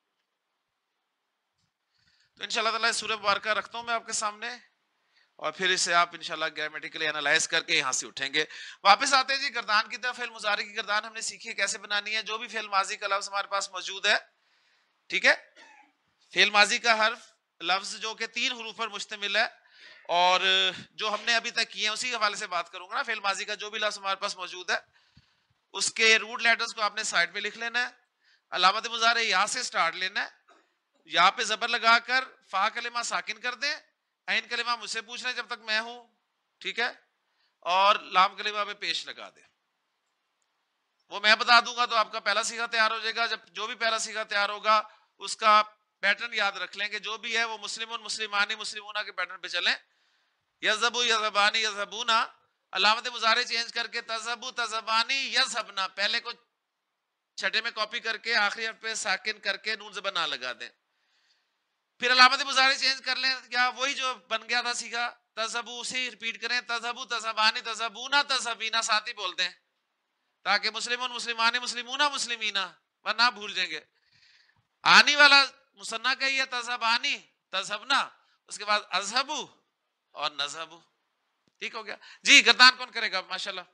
तो इंशाल्लाह ताला सूरह मुबारक रखता हूं मैं आपके सामने, और फिर इसे आप इंशाल्लाह ग्रामेटिकली एनालाइज करके यहां से उठेंगे। वापस आते हैं जी गर्दान की तरफ। फेल मुजारे की गर्दान हमने सीखी है कैसे बनानी है। जो भी फेल माजी का लफ्ज हमारे पास मौजूद है, ठीक है, फेल माजी का हर्फ लफ्ज जो कि तीन हरूफ पर मुश्तमिल है, और जो हमने अभी तक किए हैं उसी हवाले से बात करूंगा ना। फेल माजी का जो भी लफ्ज हमारे पास मौजूद है उसके रूट लेटर्स को आपने साइड में लिख लेना है। अलामत मुजारे यहाँ से स्टार्ट लेना है, यहाँ पे जबर लगाकर फा कलिमा साकिन कर दें, ऐन कलिमा मुझसे पूछ रहे जब तक मैं हूं, ठीक है, और लाम कलिमा पे पेश लगा दे। वो मैं बता दूंगा तो आपका पहला सीगा तैयार हो जाएगा। जब जो भी पहला सीगा तैयार होगा उसका पैटर्न याद रख लेंगे, जो भी है वो मुस्लिमुन, मुस्लिमानी, मुस्लिमूना के पैटर्न पे चलें। यज़बु, यज़बानी, यज़बूना, अलामत मुजारे चेंज करके तज़बु, तज़बानी, यज़हबना, पहले को छठे में कॉपी करके आखिरी हर्फ पे साकिन करके नून ज़बर ना लगा दें। फिर अलामत मुजारे चेंज कर लें, क्या वही जो बन गया था सीगा तज़बु उसी रिपीट करें, तज़बु, तज़बानी, तज़बूना, तज़बीना साथ ही बोलते हैं, ताकि मुस्लिमुन, मुस्लिमानी, मुस्लिमूना, मुस्लिमीना, वरना भूल जाएंगे। आनी वाला मुसन्ना का ही है, तज़बानी, तज़बना, उसके बाद अज़हबु और नज़हबु। ठीक हो गया जी। गर्दान कौन करेगा? माशाल्लाह,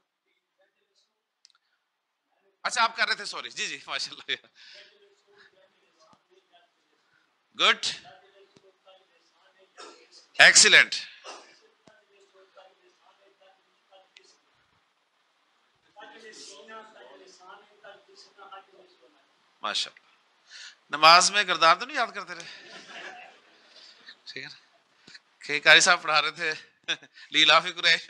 अच्छा आप कर रहे थे, सॉरी जी जी, माशाल्लाह, गुड, एक्सीलेंट, माशाल्लाह। नमाज में गर्दान तो नहीं याद करते रहे? ठीक है ना, कई कारी साहब पढ़ा रहे थे लीलाफी कुरैश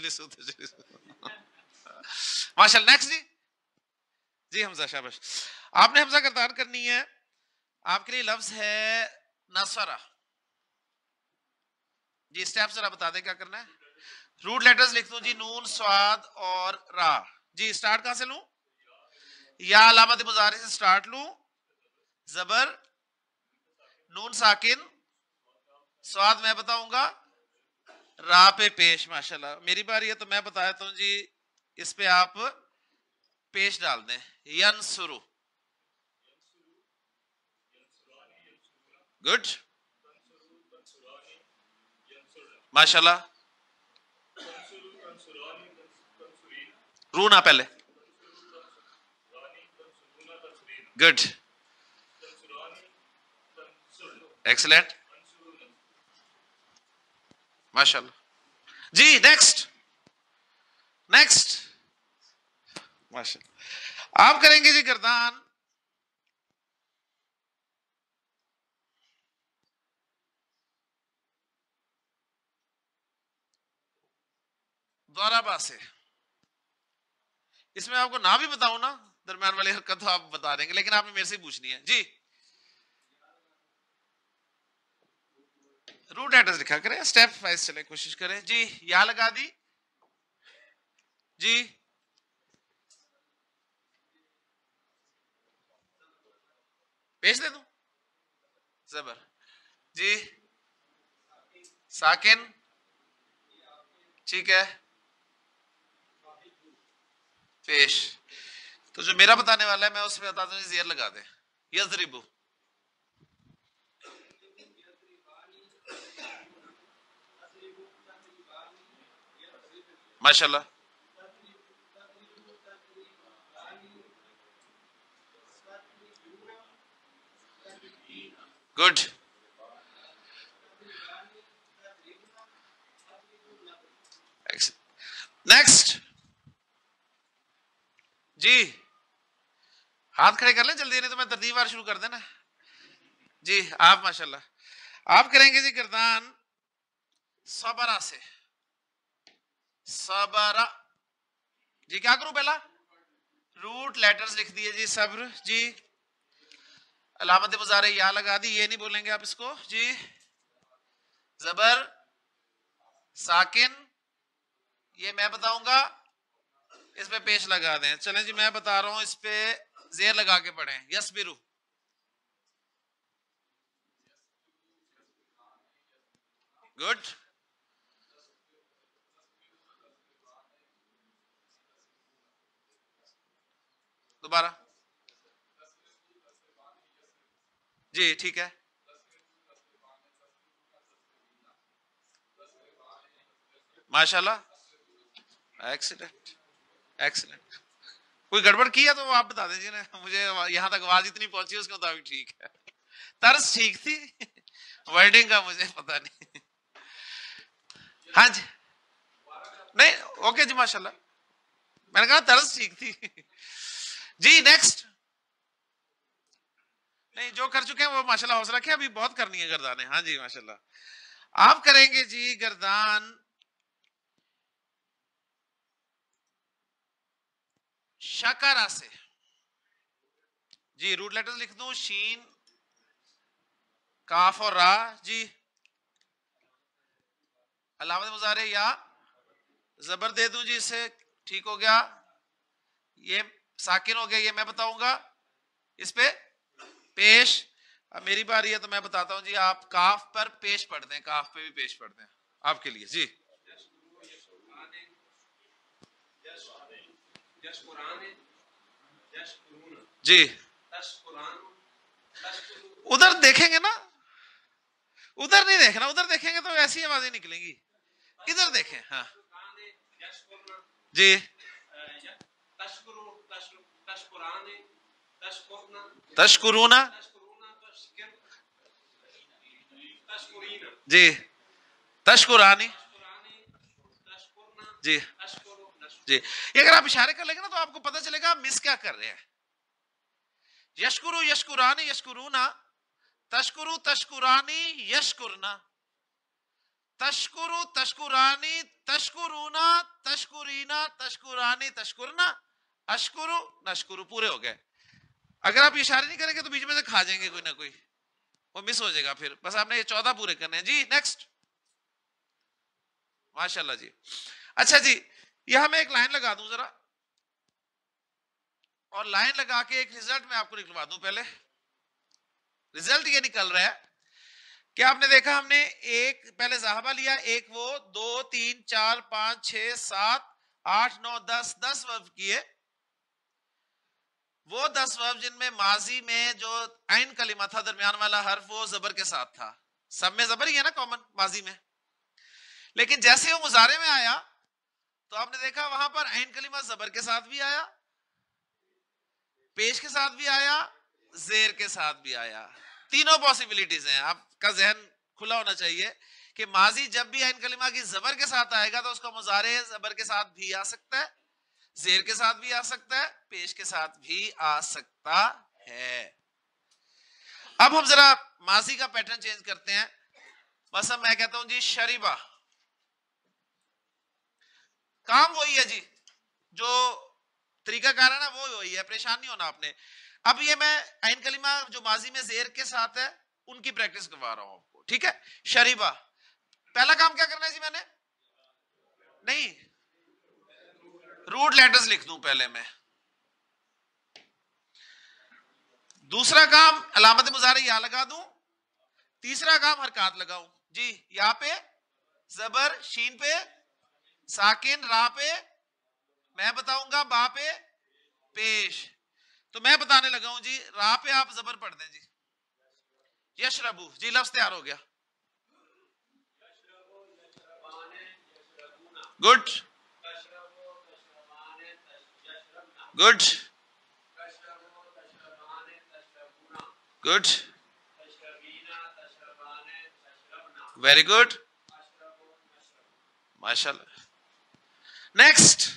माशाल्लाह। नेक्स्ट जी, जी हमजा, शाबाश। आपने हमजा गर्दान करनी है। आपके लिए लफ्ज है नसरा जी। स्टेप जरा बता दें क्या करना है। रूट लेटर्स लिख दूं जी, नून, स्वाद और रा जी। स्टार्ट कहां से लूं? या अलामत मुजारे से स्टार्ट लूं, जबर, नून साकिन, स्वाद मैं बताऊंगा, रा पे पेश। माशाल्लाह, मेरी बारी है तो मैं बताता हूं जी, इस पे आप पेश डाल दें, यनसुरु, गुड, माशाल्लाह। रू ना पहले, गुड, एक्सीलेंट, माशाल्लाह जी। नेक्स्ट, नेक्स्ट, माशाल्लाह। आप करेंगे जी गर्दान द्वाराबा से। इसमें आपको ना भी बताऊं ना दरम्यान वाली हरकत तो आप बता देंगे, लेकिन आपने मेरे से पूछनी है जी। रूट लेटर्स लिखा करें, स्टेप वाइज चले, कोशिश करें जी। या लगा दी जी, पेश दे दूं, जबर जी, साकिन, ठीक है, पेश। तो जो मेरा बताने वाला है मैं उसमें बता दूं, जेर लगा दे, यज़रिबु, माशाल्लाह, गुड, नेक्स्ट जी। हाथ खड़े कर लें जल्दी, नहीं तो मैं तरतीब वार शुरू कर देना जी। आप माशाल्लाह आप करेंगे जी गर्दान सबरा से। सबरा जी, क्या करूं पहला? रूट लेटर्स लिख दिए जी, सब्र जी। अलामत मुजारे या लगा दी, ये नहीं बोलेंगे आप इसको जी। जबर साकिन, ये मैं बताऊंगा, इस पे पेश लगा दें। चलें जी, मैं बता रहा हूं, इस पे जेर लगा के पढ़ें। यसबिरु, गुड। दोबारा जी, ठीक है। माशाल्लाह, एक्सीलेंट एक्सीलेंट। कोई गड़बड़ किया तो आप बता दीजिए ना, मुझे यहां तक आवाज इतनी पहुंची उसके मुताबिक ठीक है। तर्ज ठीक थी, वर्डिंग का मुझे पता नहीं। हाँ जी, नहीं ओके जी, माशाल्लाह, मैंने कहा तर्ज ठीक थी जी। नेक्स्ट, नहीं जो कर चुके हैं वो माशाल्लाह हौसला रखे, अभी बहुत करनी है गर्दाने। हाँ जी माशाल्लाह। आप करेंगे जी गर्दान शकारा से जी। रूट लेटर्स लिख दूं, शीन, काफ और रा जी। अलामत मुजारे या जबर दे दूं जी, इससे ठीक हो गया। ये साकिन हो गया, ये मैं बताऊंगा, इस पे पेश। अब मेरी बारी है तो मैं बताता हूं जी। आप काफ पर पेश पढ़ दें, काफ पे भी पेश पढ़ दें आपके लिए जी। जी उधर देखेंगे ना, उधर नहीं देखना, उधर देखेंगे तो ऐसी आवाजें निकलेंगी। इधर देखें, हाँ जी। तशकुरूना जी, तशकुरानी जी जी। ये अगर आप इशारे कर लेंगे ना तो आपको पता चलेगा आप मिस क्या कर रहे हैं। यशकुरु यशकुरानी यशकुरूना, तशकुरु तशकुरानी यशकुरना, तशकुरु तशकुरानी तशकुरूना, तशकुरीना तशकुरानी तशकुरना, अशकुरु नशकुरु। पूरे हो गए। अगर आप इशारे नहीं करेंगे तो बीच में से खा जाएंगे कोई ना कोई, वो मिस हो जाएगा फिर। बस आपने ये चौदह पूरे करने हैं जी। नेक्स्ट, माशाल्लाह जी। अच्छा जी, यहां मैं एक लाइन लगा दूं जरा, और लाइन लगा के एक रिजल्ट मैं आपको निकलवा दूं। पहले रिजल्ट ये निकल रहा है कि आपने देखा हमने एक पहले साहबा लिया, एक वो, दो तीन चार पांच छह सात आठ नौ दस, दस वर्ब किए। वो दस वर्ब जिनमें माजी में जो आइन कलिमा था, दरमियान वाला हर्फ, वो जबर के साथ था। सब में जबर ही है ना कॉमन माजी में। लेकिन जैसे वो मुजारे में आया तो आपने देखा वहां पर आइन कलिमा जबर के साथ भी आया, पेश के साथ भी आया, जेर के साथ भी आया। तीनों पॉसिबिलिटीज हैं। आपका जहन खुला होना चाहिए कि माजी जब भी आइन कलिमा की जबर के साथ आएगा तो उसका मुजारे जबर के साथ भी आ सकता है, जेर के साथ भी आ सकता है, पेश के साथ भी आ सकता है। अब हम जरा माजी का पैटर्न चेंज करते हैं। मतलब मैं कहता हूं जी शरीबा, काम वही है जी, जो तरीका कार है ना वो वही है, परेशान नहीं होना आपने। अब ये मैं आइन कलिमा जो माजी में जेर के साथ है उनकी प्रैक्टिस करवा रहा हूं आपको, ठीक है। शरीबा, पहला काम क्या करना है जी, मैंने नहीं रूट लेटर्स लिख दूं पहले मैं। दूसरा काम अलामत मुजारे या लगा दूं। तीसरा काम हरकत लगाऊं जी। या पे जबर, शीन पे साकिन, रा पे मैं बताऊंगा, बा पे पेश। तो मैं बताने लगा हूं जी, रा पे आप जबर पढ़ दें जी। यशरबू जी, लफ्ज तैयार हो गया। Good good good, very good, माशाल्लाह। नेक्स्ट,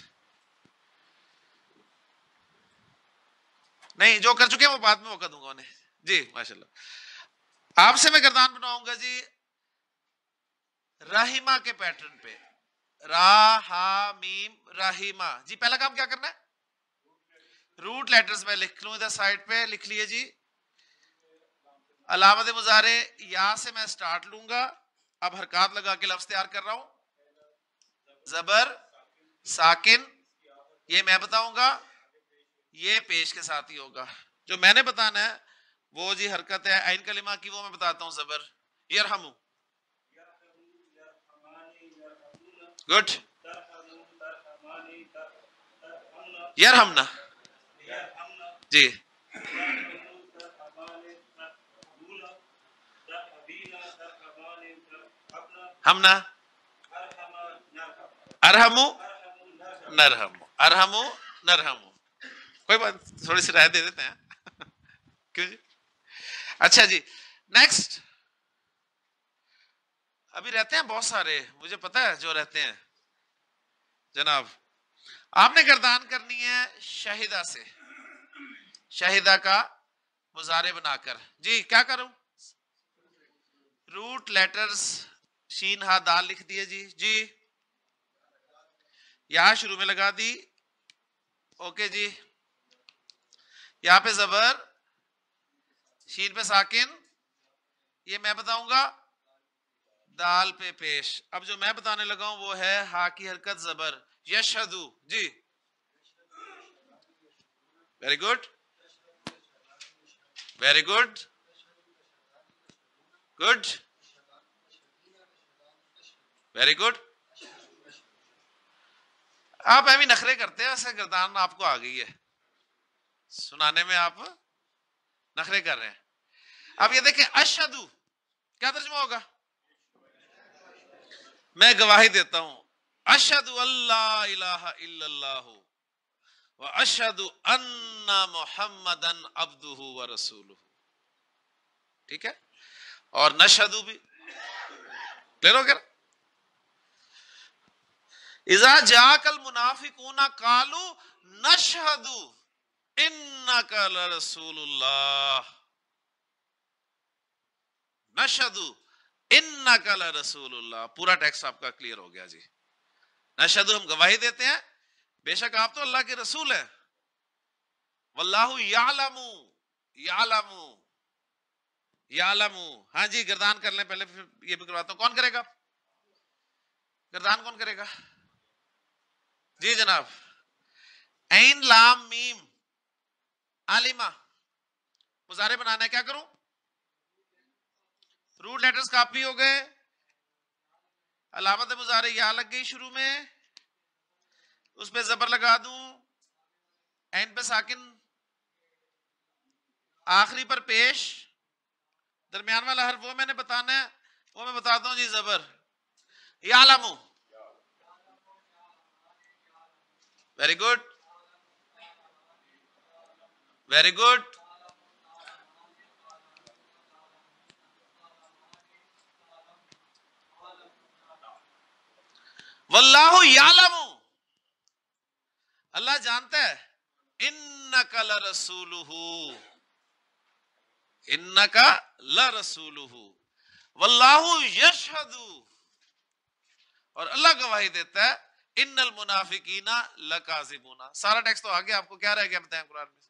नहीं जो कर चुके हैं वो बाद में मौका दूंगा उन्हें जी। माशाल्लाह। आपसे मैं गर्दान बनाऊंगा जी राहिमा के पैटर्न पे। रा हा मीम राहिमा जी। पहला काम क्या करना है, रूट लेटर्स में लिख लूं इधर साइड पे, लिख लिए जी। अलामत मुजारे या से मैं स्टार्ट लूंगा। अब हरकत लगा के लफ्ज तैयार कर रहा हूं। जबर साकिन ये मैं बताऊंगा, ये पेश के साथ ही होगा। जो मैंने बताना है वो जी हरकत है आइन कलिमा की, वो मैं बताता हूं। जबर यरहमु, गुड। यरहमना जी, हमना, अरहमु नरहमु, अरहमु नरहमु। कोई बात, थोड़ी सी राय दे देते हैं क्यों जी। अच्छा जी, नेक्स्ट। अभी रहते हैं बहुत सारे, मुझे पता है जो रहते हैं। जनाब आपने गर्दान करनी है शाहिदा से, शाहिदा का मुजारे बनाकर। जी क्या करूं? रूट लेटर्स शीन हा दाल लिख दिए जी। जी यहां शुरू में लगा दी, ओके जी। यहां पे जबर, शीन पे साकिन, ये मैं बताऊंगा दाल पे पेश। अब जो मैं बताने लगा हूं वो है हा की हरकत जबर यशहदु जी। Very good, very good, good, very good. आप अभी नखरे करते हैं, ऐसे गर्दान आपको आ गई है, सुनाने में आप नखरे कर रहे हैं। अब ये देखें अशहदु क्या तर्जुमा होगा? मैं गवाही देता हूं, अशहदु अल्ला इलाहा इल्लल्लाहु व अशहदु अन्ना मुहम्मदन अब्दुहु व रसूलुहु। ठीक है, और नशहदु भी ले लो। क्या इज़ा जाकल मुनाफिकूना कालू नशहदु इन्नका लरसूलुल्लाह, नशहदु इन्नका लरसूलुल्लाह। पूरा टेक्स्ट आपका क्लियर हो गया जी। नशहदु हम गवाही देते हैं बेशक आप तो अल्लाह के रसूल है। वल्लाहु यालमु, यालमु, यालमु। हाँ जी गर्दान कर लें पहले, फिर ये भी करवाता हूं। कौन करेगा गर्दान? कौन करेगा? जी जनाब। ऐन लाम मीम आलिमा, मुजारे बनाना है। क्या करूं? रूट लेटर्स कॉपी हो गए, अलामत मुजारे या लग गई शुरू में, उस पे जबर लगा दूं, ऐन पे साकिन, आखिरी पर पेश, दरमियान वाला हर्फ वो मैंने बताना है, वो मैं बताता हूं जी। जबर यालमु, वेरी गुड, वेरी गुड, वल्लाहु यालमु, अल्लाह जानता है। इन्नका लरसूलुहु, इन्नका लरसूलुहु, वल्लाहु यशहदु, और अल्लाह गवाही देता है इन्नल मुनाफिकीना लकाज़िबूना। सारा टेक्स्ट तो आ गया, आपको क्या रह गया बताएं कुरान में?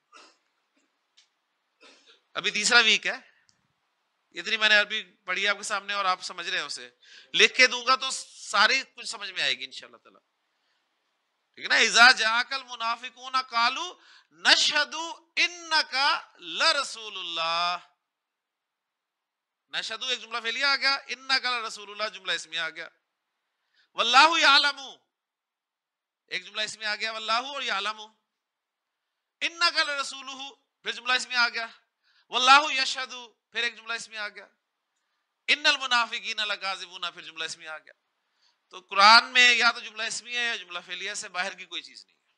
अभी तीसरा वीक है, इतनी मैंने अरबी पढ़ी आपके सामने और आप समझ रहे हैं उसे। लिख के दूंगा तो सारी कुछ समझ में आएगी इंशाअल्लाह ताला। ठीक है ना? इज़ा जाकल मुनाफिकूना कालू नशहदु इन्नका लरसूलुल्लाह। नशहदु एक जुमला फेलिया आ गया, इन्नका लरसूलुल्लाह जुमला इसमें आ गया। वल्लाहु यालमु एक जुमला इसमें आ गया, वल्लाहु और यालमु। इन्नका लरसूलुहु फिर जुमला इसमें आ गया, वल्लाहु यशहदु फिर एक जुमला इसमें आ गया, इन्नल मुनाफिकीना लकाज़िबूना फिर जुमला इसमें आ गया। तो कुरान में या तो जुमला इसमी है या जुमला फेलिया से बाहर की कोई चीज नहीं है।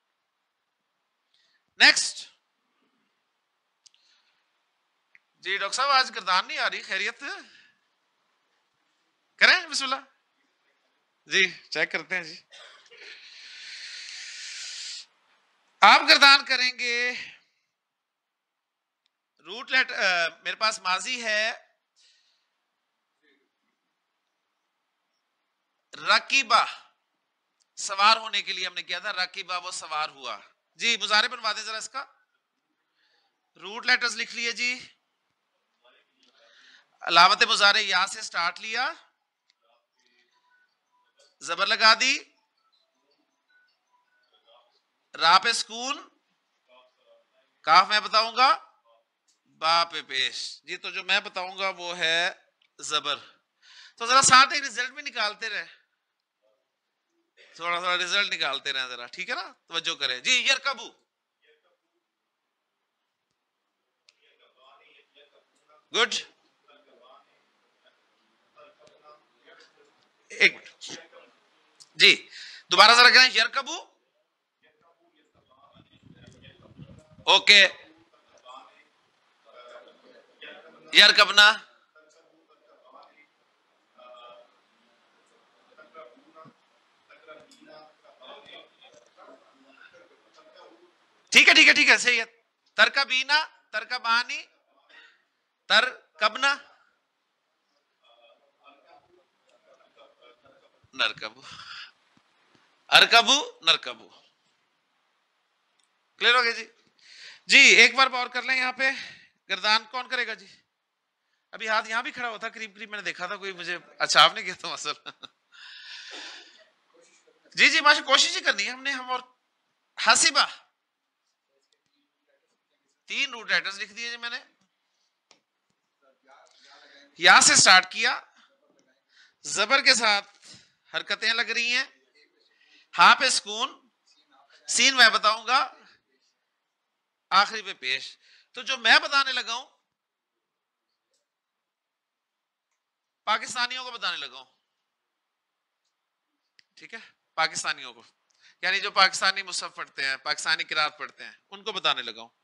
नेक्स्ट जी। डॉक्टर साहब आज गर्दान नहीं आ रही, खैरियत? करें बिस्मिल्लाह जी, चेक करते हैं जी। आप गर्दान करेंगे रूट लेटर। मेरे पास माजी है रकीबा, सवार होने के लिए हमने किया था रकीबा, वो सवार हुआ जी। मुजारे बनवा दे जरा इसका। रूट लेटर्स लिख लिए जी। अलामत मुजारे या से स्टार्ट लिया, जबर लगा दी, रा पे सुकून, काफ मैं बताऊंगा, बा पे पेश। जी तो जो मैं बताऊंगा वो है जबर। तो जरा साथ ही रिजल्ट भी निकालते रहे, थोड़ा थोड़ा रिजल्ट निकालते रहे जरा, ठीक है ना, तवज्जो करें जी। यरकबू, गुड। एक जी दोबारा जरा करें, यरकबू, ओके, यरकबना, ठीक है ठीक है ठीक है, सही है। तरकबीना, तरकबानी, तरकबना, नरकबू, अरकबू, नरकबू। क्लियर हो गया जी। जी एक बार और कर लें, यहाँ पे गर्दान कौन करेगा जी? अभी हाथ यहाँ भी खड़ा हुआ था करीब करीब, मैंने देखा था कोई मुझे। अच्छा आपने किया था मसल। जी जी माशा, कोशिश ही करनी है हमने हम। और हसीबा, तीन रूट लेटर्स लिख दिए जी मैंने। या से स्टार्ट किया, जबर के साथ हरकतें लग रही हैं, हा पे सुकून, सीन मैं बताऊंगा, आखिरी पे पेश। तो जो मैं बताने लगा हूं पाकिस्तानियों को बताने लगा हूं, ठीक है, पाकिस्तानियों को, यानी जो पाकिस्तानी मुसहफ पढ़ते हैं, पाकिस्तानी किरात पढ़ते हैं, उनको बताने लगा हूं।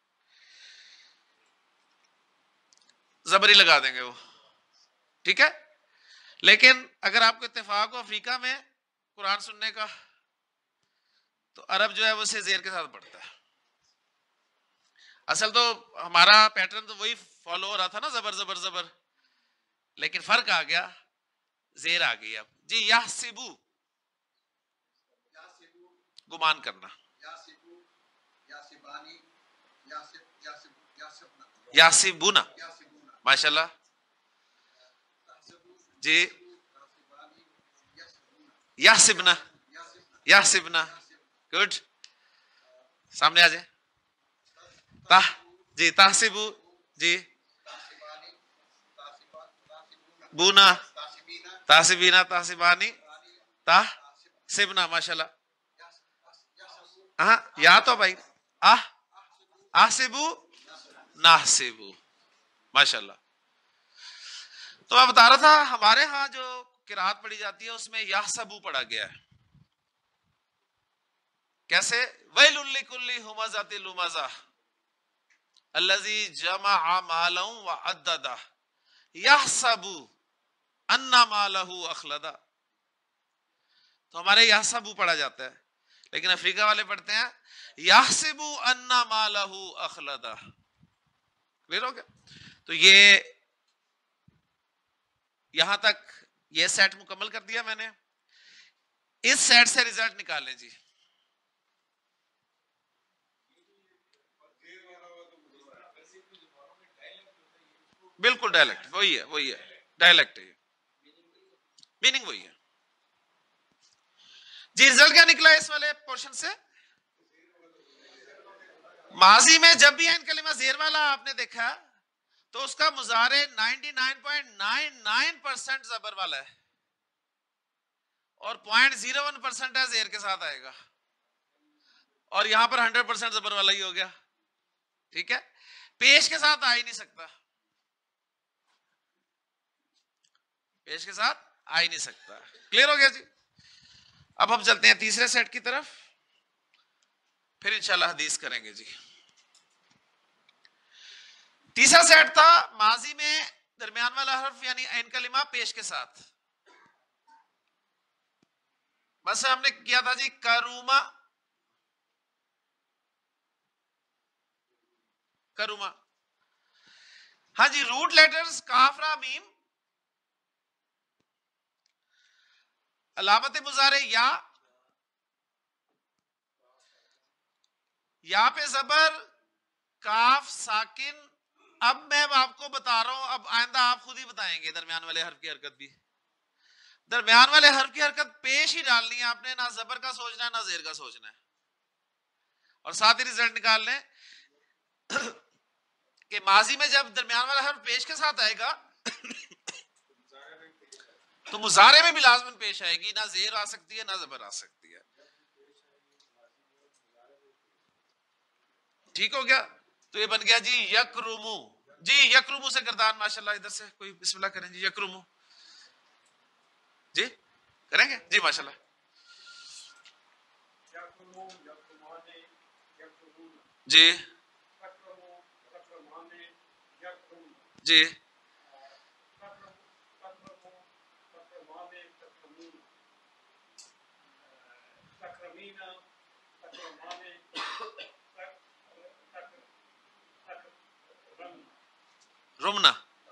जबरी लगा देंगे वो, ठीक है। लेकिन अगर आपको इत्तेफाक हो अफ्रीका में कुरान सुनने का, तो अरब जो है वो से जेर के साथ पढ़ता है। असल तो हमारा पैटर्न तो वही फॉलो हो रहा था ना, जबर जबर जबर, लेकिन फर्क आ गया, जेर आ गई अब जी। यासिबू, गुमान करना, यासिबुना, माशाल्लाह जी। यासिबना, यासिबना, गुड। सामने आ जाए, ताह जी, ताहसिबू जी, बुना, ताहसिबीना, ताहसिबानी, ताह सिबना, माशाल्लाह। हाँ या तो भाई आह, आसिबू, नाहसिबू, माशाल्लाह। तो मैं बता रहा था हमारे यहाँ जो किरात पढ़ी जाती है उसमें याहसबू पढ़ा गया है। कैसे? वैलुल लिकुल्ली हुमज़ातिल लुमज़ा अल्लज़ी जमअ मालन व अद्ददा याहसबू अन्ना मालहू अखलदा। तो हमारे याहसबू पढ़ा जाता है, लेकिन अफ्रीका वाले पढ़ते हैं याहसिबू अन्ना मालहू अखलदा। क्लियर हो गया? तो ये यहां तक ये सेट मुकम्मल कर दिया मैंने। इस सेट से रिजल्ट निकालें जी। बिल्कुल डायलेक्ट वही है, वही है, डायलेक्ट है, मीनिंग वही है जी। रिजल्ट क्या निकला इस वाले पोर्शन से? माजी में जब भी इन कलिमा जेर वाला आपने देखा तो उसका मुजारे निन्यानवे पॉइंट निन्यानवे परसेंट जबर वाला है और zero point zero one percent है जेर के साथ आएगा, और यहां पर हंड्रेड परसेंट जबर वाला ही हो गया, ठीक है। पेश के साथ आ ही नहीं सकता, पेश के साथ आ ही नहीं सकता। क्लियर हो गया जी। अब हम चलते हैं तीसरे सेट की तरफ, फिर इंशाल्लाह हदीस करेंगे जी। तीसरा सेट था माजी में दरमियान वाला हर्फ यानी ऐन कलिमा पेश के साथ। बस हमने किया था जी करूमा, करूमा, हाँ जी। रूट लेटर्स काफरा मीम, अलामत मुजारे या, या पे जबर, काफ साकिन, अब मैं आपको बता रहा हूं, अब आइंदा आप खुद ही बताएंगे दरमियान वाले हर्फ की हरकत भी। दरमियान वाले हर्फ की हरकत पेश ही डालनी है आपने, ना जबर का सोचना है ना जेर का सोचना है, और साथ ही रिजल्ट निकाल लें कि माजी में जब दरमियान वाला हर्फ पेश के साथ आएगा तो मुजारे में भी लाजमन पेश आएगी, ना जेर आ सकती है ना जबर आ सकती है। ठीक हो गया? तो ये बन गया जी यकरुमु। जी यकरुमु से गर्दान माशाल्लाह, इधर से कोई बिस्मिल्लाह करें जी। यकरुमु जी करेंगे जी माशाल्लाह। जी जी रुमना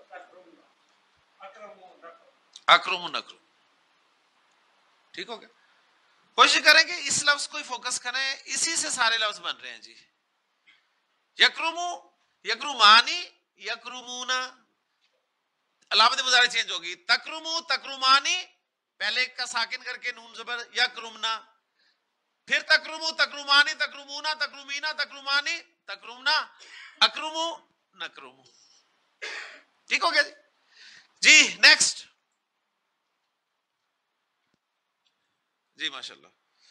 अकरुमु नकरुम। ठीक हो गया? कोशिश करेंगे इस लफ्ज को ही फोकस करें, इसी से सारे लफ्ज बन रहे हैं जी। यकरुमु, यकरुमानी, यकरुमुना, अलामत मुजारे चेंज होगी। तकरुमु, तकरुमानी, पहले का साकिन करके नून जबर यकरुमना, फिर तकरुमु, तकरुमानी, तकरुमुना, तकरुमीना, तकरुमानी, तकरुमना, अकरुमु नकरुमु। ठीक हो गया जी? जी नेक्स्ट जी माशाल्लाह।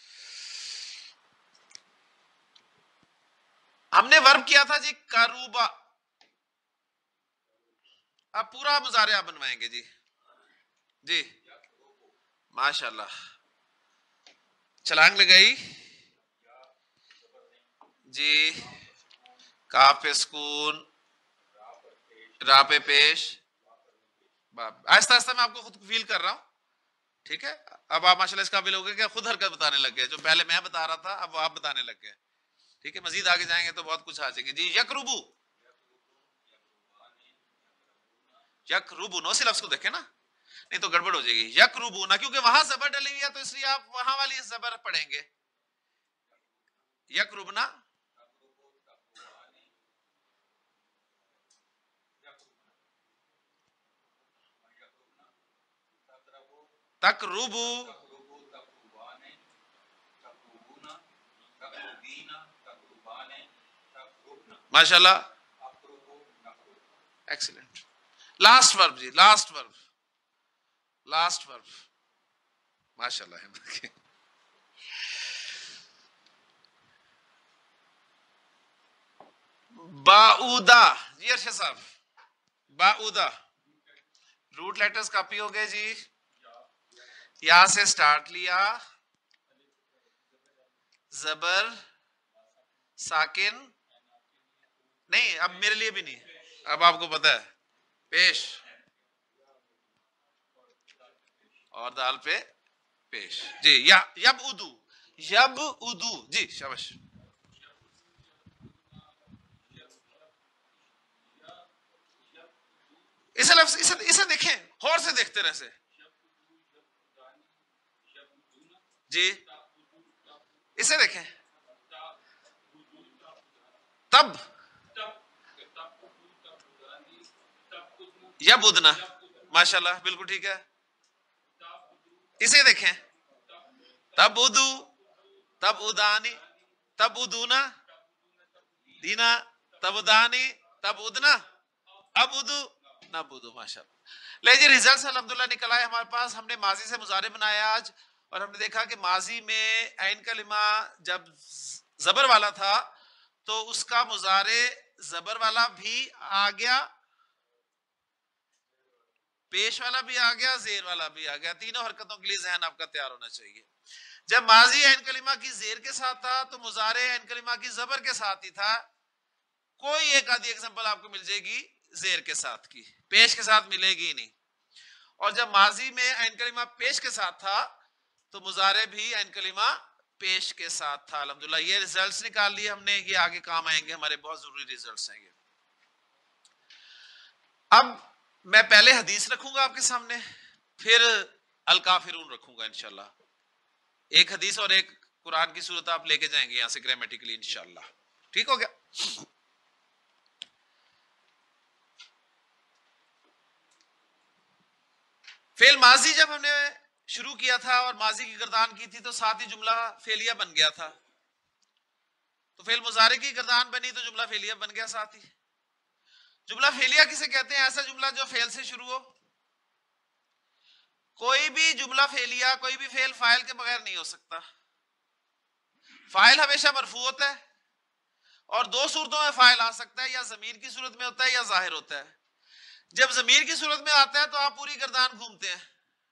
हमने वर्ब किया था जी करूबा, अब पूरा मुजारे आप बनवाएंगे जी। जी माशाल्लाह, छलांग लगाई जी, काफे सुकून, रा पे पेश, आहिस्ता आहिस्ता मैं आपको खुद फील कर रहा हूं। ठीक है? अब आप माशाल्लाह इस काबिल हो गए कि खुद हरकत बताने लग गए, जो पहले मैं बता रहा था अब आप बताने लग गए। ठीक है? मजीद आगे जाएंगे तो बहुत कुछ आ जाएंगे जी। यकरुबु, यकरुबु, नौ लफ्ज को देखें ना, नहीं तो गड़बड़ हो जाएगी। यकरुबु ना, क्योंकि वहां जबर डली हुई है तो इसलिए आप वहां वाली जबर पढ़ेंगे। यकरुबना, तकरुबु, माशाल्लाह, एक्सीलेंट। लास्ट वर्ब जी, लास्ट वर्ब, लास्ट वर्ब माशाल्लाह। बाउदा जी, अर्शद साहब, बाउदा, रूट लेटर्स कॉपी हो गए जी। यहां से स्टार्ट लिया, जबर साकिन नहीं, अब मेरे लिए भी नहीं, अब आपको पता है, पेश और दाल पे पेश जी। या यब उदू, यब उदू जी, शाबाश। इसे लफ्ज इसे इसे देखें, गौर से देखते रहे से जी, इसे देखें, तब या बुदना, माशाल्लाह बिल्कुल ठीक है। इसे देखें, तब उदू, तब उदानी, तब उदूना, दीना, तब उदानी, तब उदना, अब उदू, ना बुदू, माशाल्लाह। ले जी, रिजल्ट अल्हम्दुलिल्लाह निकल आए हमारे पास। हमने माजी से मुजारे बनाया आज, और हमने देखा कि माजी में ऐन कलिमा जब जबर वाला था तो उसका मुजारे जबर वाला भी आ गया, पेश वाला भी आ गया, जेर वाला भी आ गया। तीनों हरकतों के लिए जहन आपका तैयार होना चाहिए। जब माजी ऐन कलिमा की जेर के साथ था तो मुजारे ऐन कलिमा की जबर के साथ ही था। कोई एक आधी एग्जांपल आपको मिल जाएगी जेर के साथ की, पेश के साथ मिलेगी नहीं। और जब माजी में ऐन कलिमा पेश के साथ था तो मुजारे भी ऐन कलिमा पेश के साथ था। अल्हम्दुलिल्लाह ये रिजल्ट्स निकाल लिए हमने, ये आगे काम आएंगे, हमारे बहुत जरूरी रिजल्ट्स हैं ये। अब मैं पहले हदीस रखूंगा आपके सामने, फिर अल काफिरून रखूंगा इंशाल्लाह। एक हदीस और एक कुरान की सूरत आप लेके जाएंगे यहां से ग्रामेटिकली इंशाल्लाह। ठीक हो गया? फेल माजी जब हमने शुरू किया था और माजी की गर्दान की थी तो साथ ही जुमला फेलिया बन गया था। तो फेल मुजारे की गर्दान बनी तो जुमला फेलिया बन गया साथ ही। जुमला फेलिया किसे कहते हैं? ऐसा जुमला जो फेल से शुरू हो। कोई भी जुमला फेलिया, कोई भी फेल फाइल के बगैर नहीं हो सकता। फाइल हमेशा मरफू होता है और दो सूरतों में फाइल आ सकता है, या जमीर की सूरत में होता है या जाहिर होता है। जब जमीर की सूरत में आता है तो आप पूरी गर्दान घूमते हैं,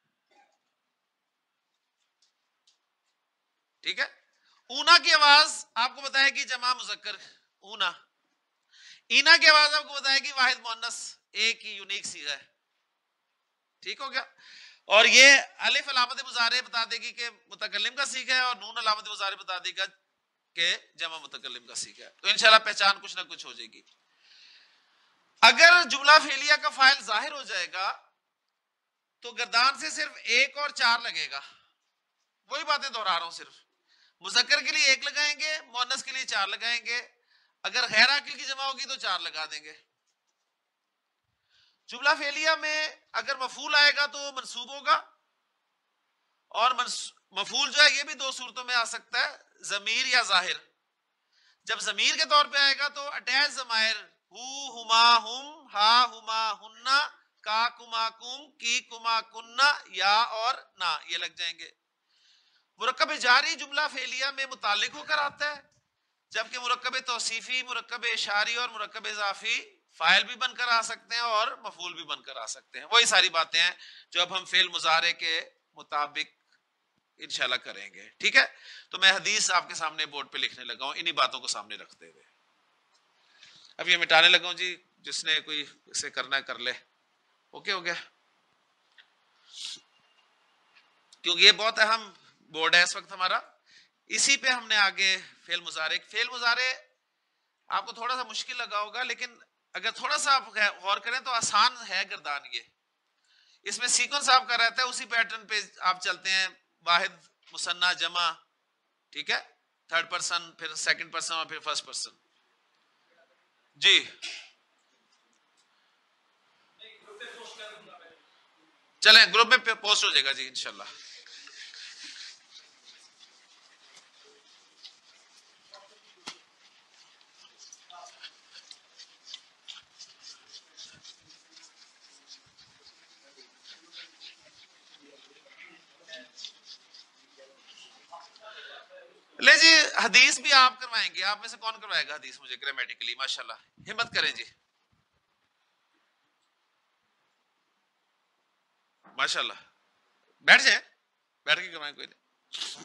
ठीक है। ऊना की आवाज आपको बताएगी जमा मुजक्कर ऊना, ईना की आवाज आपको बताएगी वाहिद मुअन्नस, एक ही यूनिक सीगा है, ठीक हो गया। और ये अलिफ अलामत मुजारे बता देगी कि मुतकल्लिम का सीगा है, और नून अलामत मुजारे बता देगा कि जमा मुतकल्लिम का सीगा है। तो इंशाल्लाह पहचान कुछ ना कुछ हो जाएगी। अगर जुमला फेलिया का फाइल जाहिर हो जाएगा तो गर्दान से सिर्फ एक और चार लगेगा। वही बातें दोहरा रहा हूं, सिर्फ मुजक्कर के लिए एक लगाएंगे, मुअन्नस के लिए चार लगाएंगे, अगर गैर आकिल की जमा होगी तो चार लगा देंगे। जुमला फेलिया में अगर मफूल आएगा तो मंसूब होगा, और मफूल जो है ये भी दो सूरतों में आ सकता है, जमीर या जाहिर। जब जमीर के तौर पे आएगा तो अटैच जमायर हु, हुमा, हुम, हा, हुमा, हुन्ना, का, कुमा, कुम, की, कुमा, कुन्ना, या और ना, ये लग जाएंगे। मुरक्कब जारी जुमला फेलिया में मुतालिक होकर आता है, जबकि मुरक्कब तौसीफी, मुरक्कब इशारी और मुरक्कब इजाफी फाइल भी बनकर आ सकते हैं और मफूल भी बनकर आ सकते हैं। वही सारी बातें हैं जो अब हम फेल मुजारे के मुताबिक इंशाल्लाह करेंगे, ठीक है। तो मैं हदीस आपके सामने बोर्ड पे लिखने लगा हूं, इन्हीं बातों को सामने रखते हुए। अब ये मिटाने लगा हूं जी, जिसने कोई इसे करना है कर ले। ओके हो गया, क्योंकि ये बहुत अहम बोर्ड है इस वक्त हमारा। इसी पे हमने आगे फेल मुजारे, फेल मुजारे आपको थोड़ा सा मुश्किल लगा होगा, लेकिन अगर थोड़ा सा आप गौर करें तो आसान है गर्दान। ये इसमें सीक्वेंस आपका रहता है, उसी पैटर्न पे आप चलते हैं, वाहिद, मुसन्ना, जमा, ठीक है, थर्ड पर्सन, फिर सेकंड पर्सन और फिर फर्स्ट पर्सन। जी चलें, ग्रुप में पोस्ट हो जाएगा जी इंशाल्लाह। ले जी, हदीस भी आप करवाएंगे? आप में से कौन करवाएगा हदीस मुझे ग्रामेटिकली? माशाल्लाह, हिम्मत करें जी, माशाल्लाह। बैठ जाए, बैठ के करवाएं, कोई नहीं।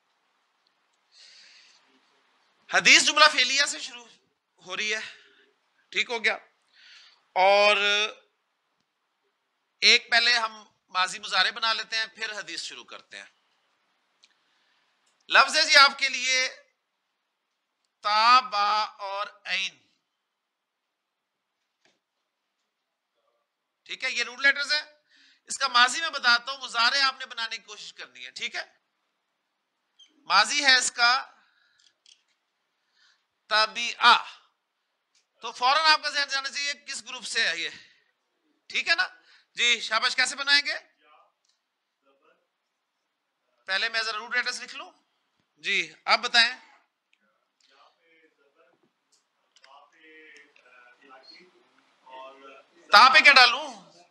हदीस जुमला फेलिया से शुरू हो रही है, ठीक हो गया। और एक पहले हम माजी मुजारे बना लेते हैं, फिर हदीस शुरू करते हैं। लफ्ज है जी आपके लिए ता, बा और ऐन, ठीक है, ये रूट लेटर्स है। इसका माजी में बताता हूं, मुजारे आपने बनाने की कोशिश करनी है, ठीक है। माजी है इसका तबीआ, तो फौरन आपका ध्यान जाना चाहिए किस ग्रुप से है ये, ठीक है ना जी। शाबाश, कैसे बनाएंगे? पहले मैं जरा रूट लेटर्स लिख लूं जी, आप बताएं। ता पे क्या डालूं?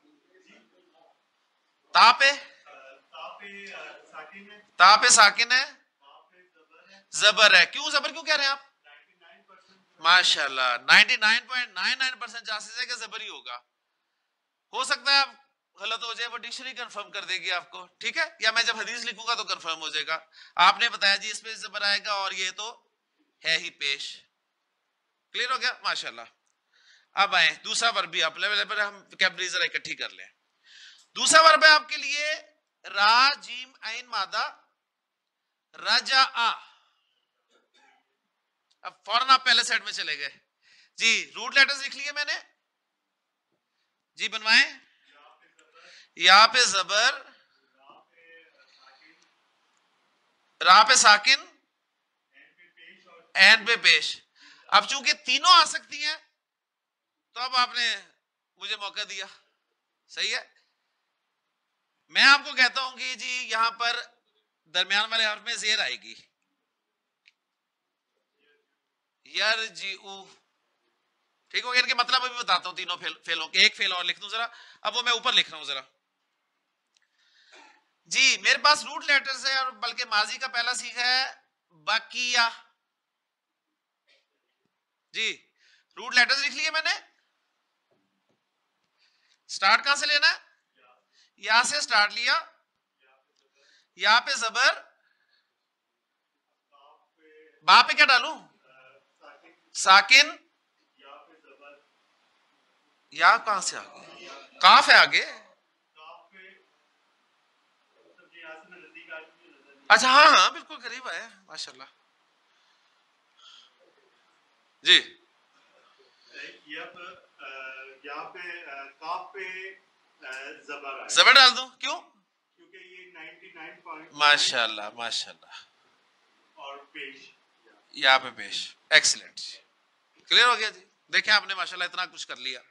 ता पे ता पे साकिन है, जबर है। क्यों जबर क्यों कह रहे हैं आप? माशाल्लाह, निन्यानवे पॉइंट नौ नौ परसेंट चांसेस है कि जबर ही होगा। हो सकता है आप गलत हो जाए, वो डिक्शनरी कंफर्म कर देगी आपको, ठीक है, या मैं जब हदीस लिखूंगा तो कंफर्म हो जाएगा। आपने बताया जी इसमें जबर आएगा और ये तो है ही पेश, क्लियर हो गया, माशाल्लाह। अब आए दूसरा वर्ब भी आप लेवल पर हम वोकैबुलरी जरा इकट्ठी कर लें। दूसरा वर्ब है आपके लिए रा जीम आइन मादा रजा आ। अब फौरन आप पहले सेट में चले गए जी। रूट लेटर्स लिख लिए मैंने जी, बनवाएं। या पे जबर, रा पे साकिन, एन पे पेश। अब चूंकि तीनों आ सकती हैं तो अब आपने मुझे मौका दिया, सही है। मैं आपको कहता हूं कि जी यहां पर दरमियान वाले हर्फ में जेर आएगी, यरजिउ, ठीक हो गया। इनके मतलब अभी बताता हूं तीनों फेल, फेलों के। एक फेल और लिख दूं जरा, अब वो मैं ऊपर लिख रहा हूं जरा जी। मेरे पास रूट लेटर्स है, और बल्कि माजी का पहला सीखा है बकिया जी। रूट लेटर्स लिख लिए मैंने। स्टार्ट कहां से लेना है? यहां से स्टार्ट लिया, यहां पे जबर, बा पे क्या डालूं? साकिन, या कहां से आगे? काफ है आगे। अच्छा हाँ हाँ बिल्कुल करीब है, माशाल्लाह जी। यहाँ पे काफ पे जबर है, जबर डाल दूं? क्यों? क्योंकि ये निन्यानवे पॉइंट माशाल्लाह माशाल्लाह। और पेश, यहाँ पे पेश, एक्सीलेंट, क्लियर हो गया जी। देखें आपने माशाल्लाह इतना कुछ कर लिया।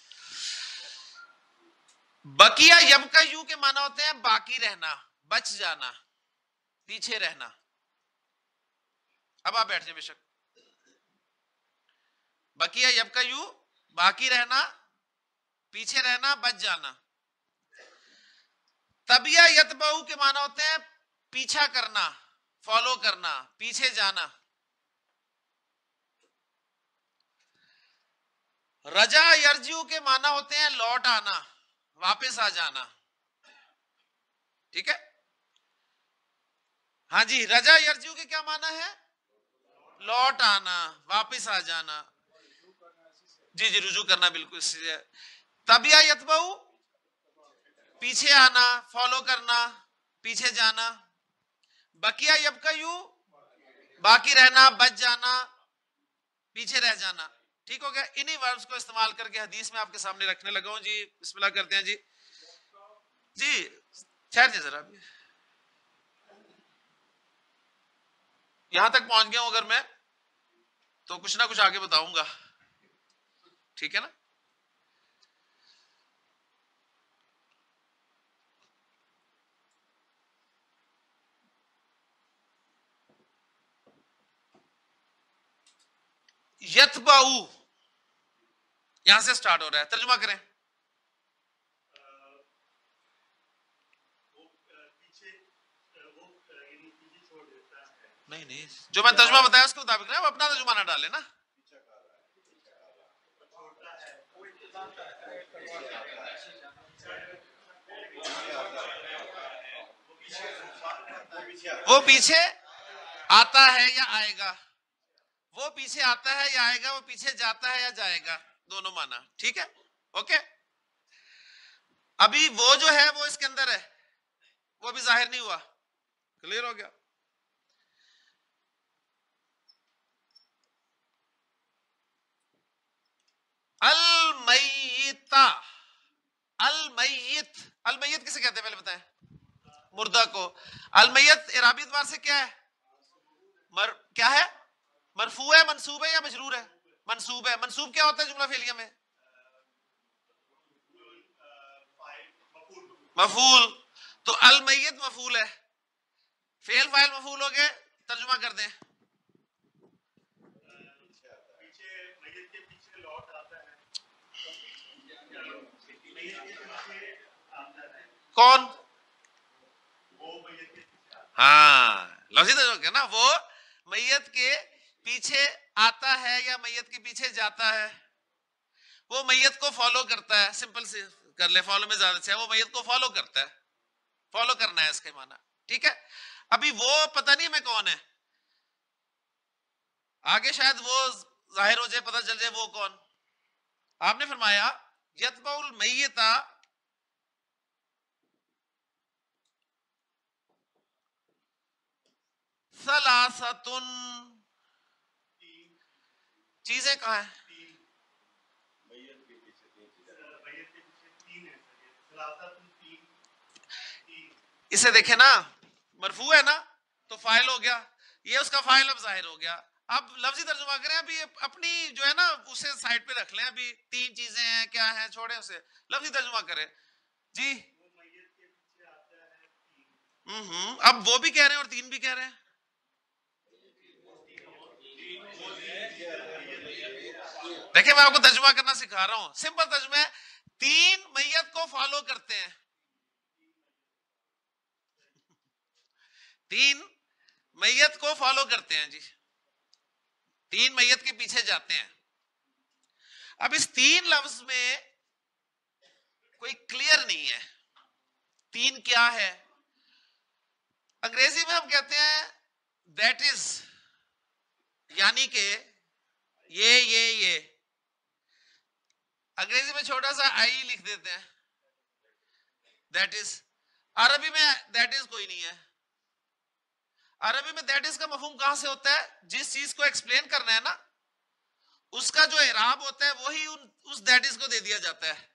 बकिया यबका यू के माना होते हैं बाकी रहना, बच जाना, पीछे रहना। अब आप बैठ जाए बेशक। बकिया यबका यू, बाकी रहना, पीछे रहना, बच जाना। तबिया यतबाऊ के माना होते हैं पीछा करना, फॉलो करना, पीछे जाना। रजा यरजू के माना होते हैं लौट आना, वापस आ जाना, ठीक है। हाँ जी, रजा यरजू के क्या माना है? लौट आना, वापस आ जाना। जी जी, रुजू करना, बिल्कुल। तबिया यतबाऊ, पीछे आना, फॉलो करना, पीछे जाना। बकिया यबका यू, बाकी रहना, बच जाना, पीछे रह जाना, ठीक हो गया। इन्हीं वर्ब्स को इस्तेमाल करके हदीस में आपके सामने रखने लगा हूं जी। बिस्मिल्लाह करते हैं जी। जी ठहर जाइए जरा, यहां तक पहुंच गया हूं अगर मैं, तो कुछ ना कुछ आगे बताऊंगा, ठीक है ना। यतबाऊ यहां से स्टार्ट हो रहा है, तर्जुमा करें। नहीं नहीं, जो मैं तर्जुमा बताया उसके मुताबिक ना, अपना तर्जुमा ना डाले ना। वो पीछे आता है या आएगा, वो पीछे आता है या आएगा, वो पीछे जाता है या जाएगा, दोनों माना, ठीक है। ओके, अभी वो जो है वो इसके अंदर है, वो भी जाहिर नहीं हुआ, क्लियर हो गया। अल मय्यिता, अल मय्यित, अल मय्यित किसे कहते हैं पहले बताएं? मुर्दा को। अल मय्यित इराबी एतबार से क्या है? मर, क्या है? मरफू है, मंसूब है या मजरूर है? मंसूब है। मंसूब क्या होता है जुमला फेलिया में? मफूल। तो अल मय्यित मफूल है, फेल फाइल मफूल हो गए, तर्जुमा कर दें। कौन? हाँ, लफ्ज़ी तर्जुमा करना, वो मैयत के पीछे आता है या मैयत के पीछे जाता है, वो मैयत को फॉलो करता है। सिंपल से कर ले, फॉलो में ज्यादा अच्छा है, वो मैयत को फॉलो करता है, फॉलो करना है इसके माना, ठीक है। अभी वो पता नहीं हमें कौन है, आगे शायद वो जाहिर हो जाए, पता चल जाए वो कौन। आपने फरमाया यतबाउल मय्यता, सलासतुन, चीजें कहां है? इसे देखे ना, मरफू है ना, तो फाइल हो गया, ये उसका फाइल अब जाहिर हो गया। अब लफ्जी तर्जुमा करें, अभी अपनी जो है ना उसे साइड पे रख लें, अभी तीन चीजें हैं, क्या हैं, छोड़े उसे, लफ्जी तर्जुमा करें जी। हम्म अब वो भी कह रहे हैं और तीन भी कह रहे हैं। देखिए मैं आपको तर्जुमा करना सिखा रहा हूं, सिंपल तर्जुमा है, तीन मैयत को फॉलो करते हैं, तीन मैयत को फॉलो करते हैं जी, तीन मैयत के पीछे जाते हैं। अब इस तीन लफ्ज में कोई क्लियर नहीं है तीन क्या है। अंग्रेजी में हम कहते हैं दैट इज, यानी कि ये ये ये, अंग्रेजी में छोटा सा आई लिख देते हैं, दैट इज। अरबी में दैट इज कोई नहीं है। अरबी में दैट इज का मफहूम कहां से होता है, जिस चीज को एक्सप्लेन करना है ना उसका जो इराब होता है वही उन, उस दैट इज को दे दिया जाता है।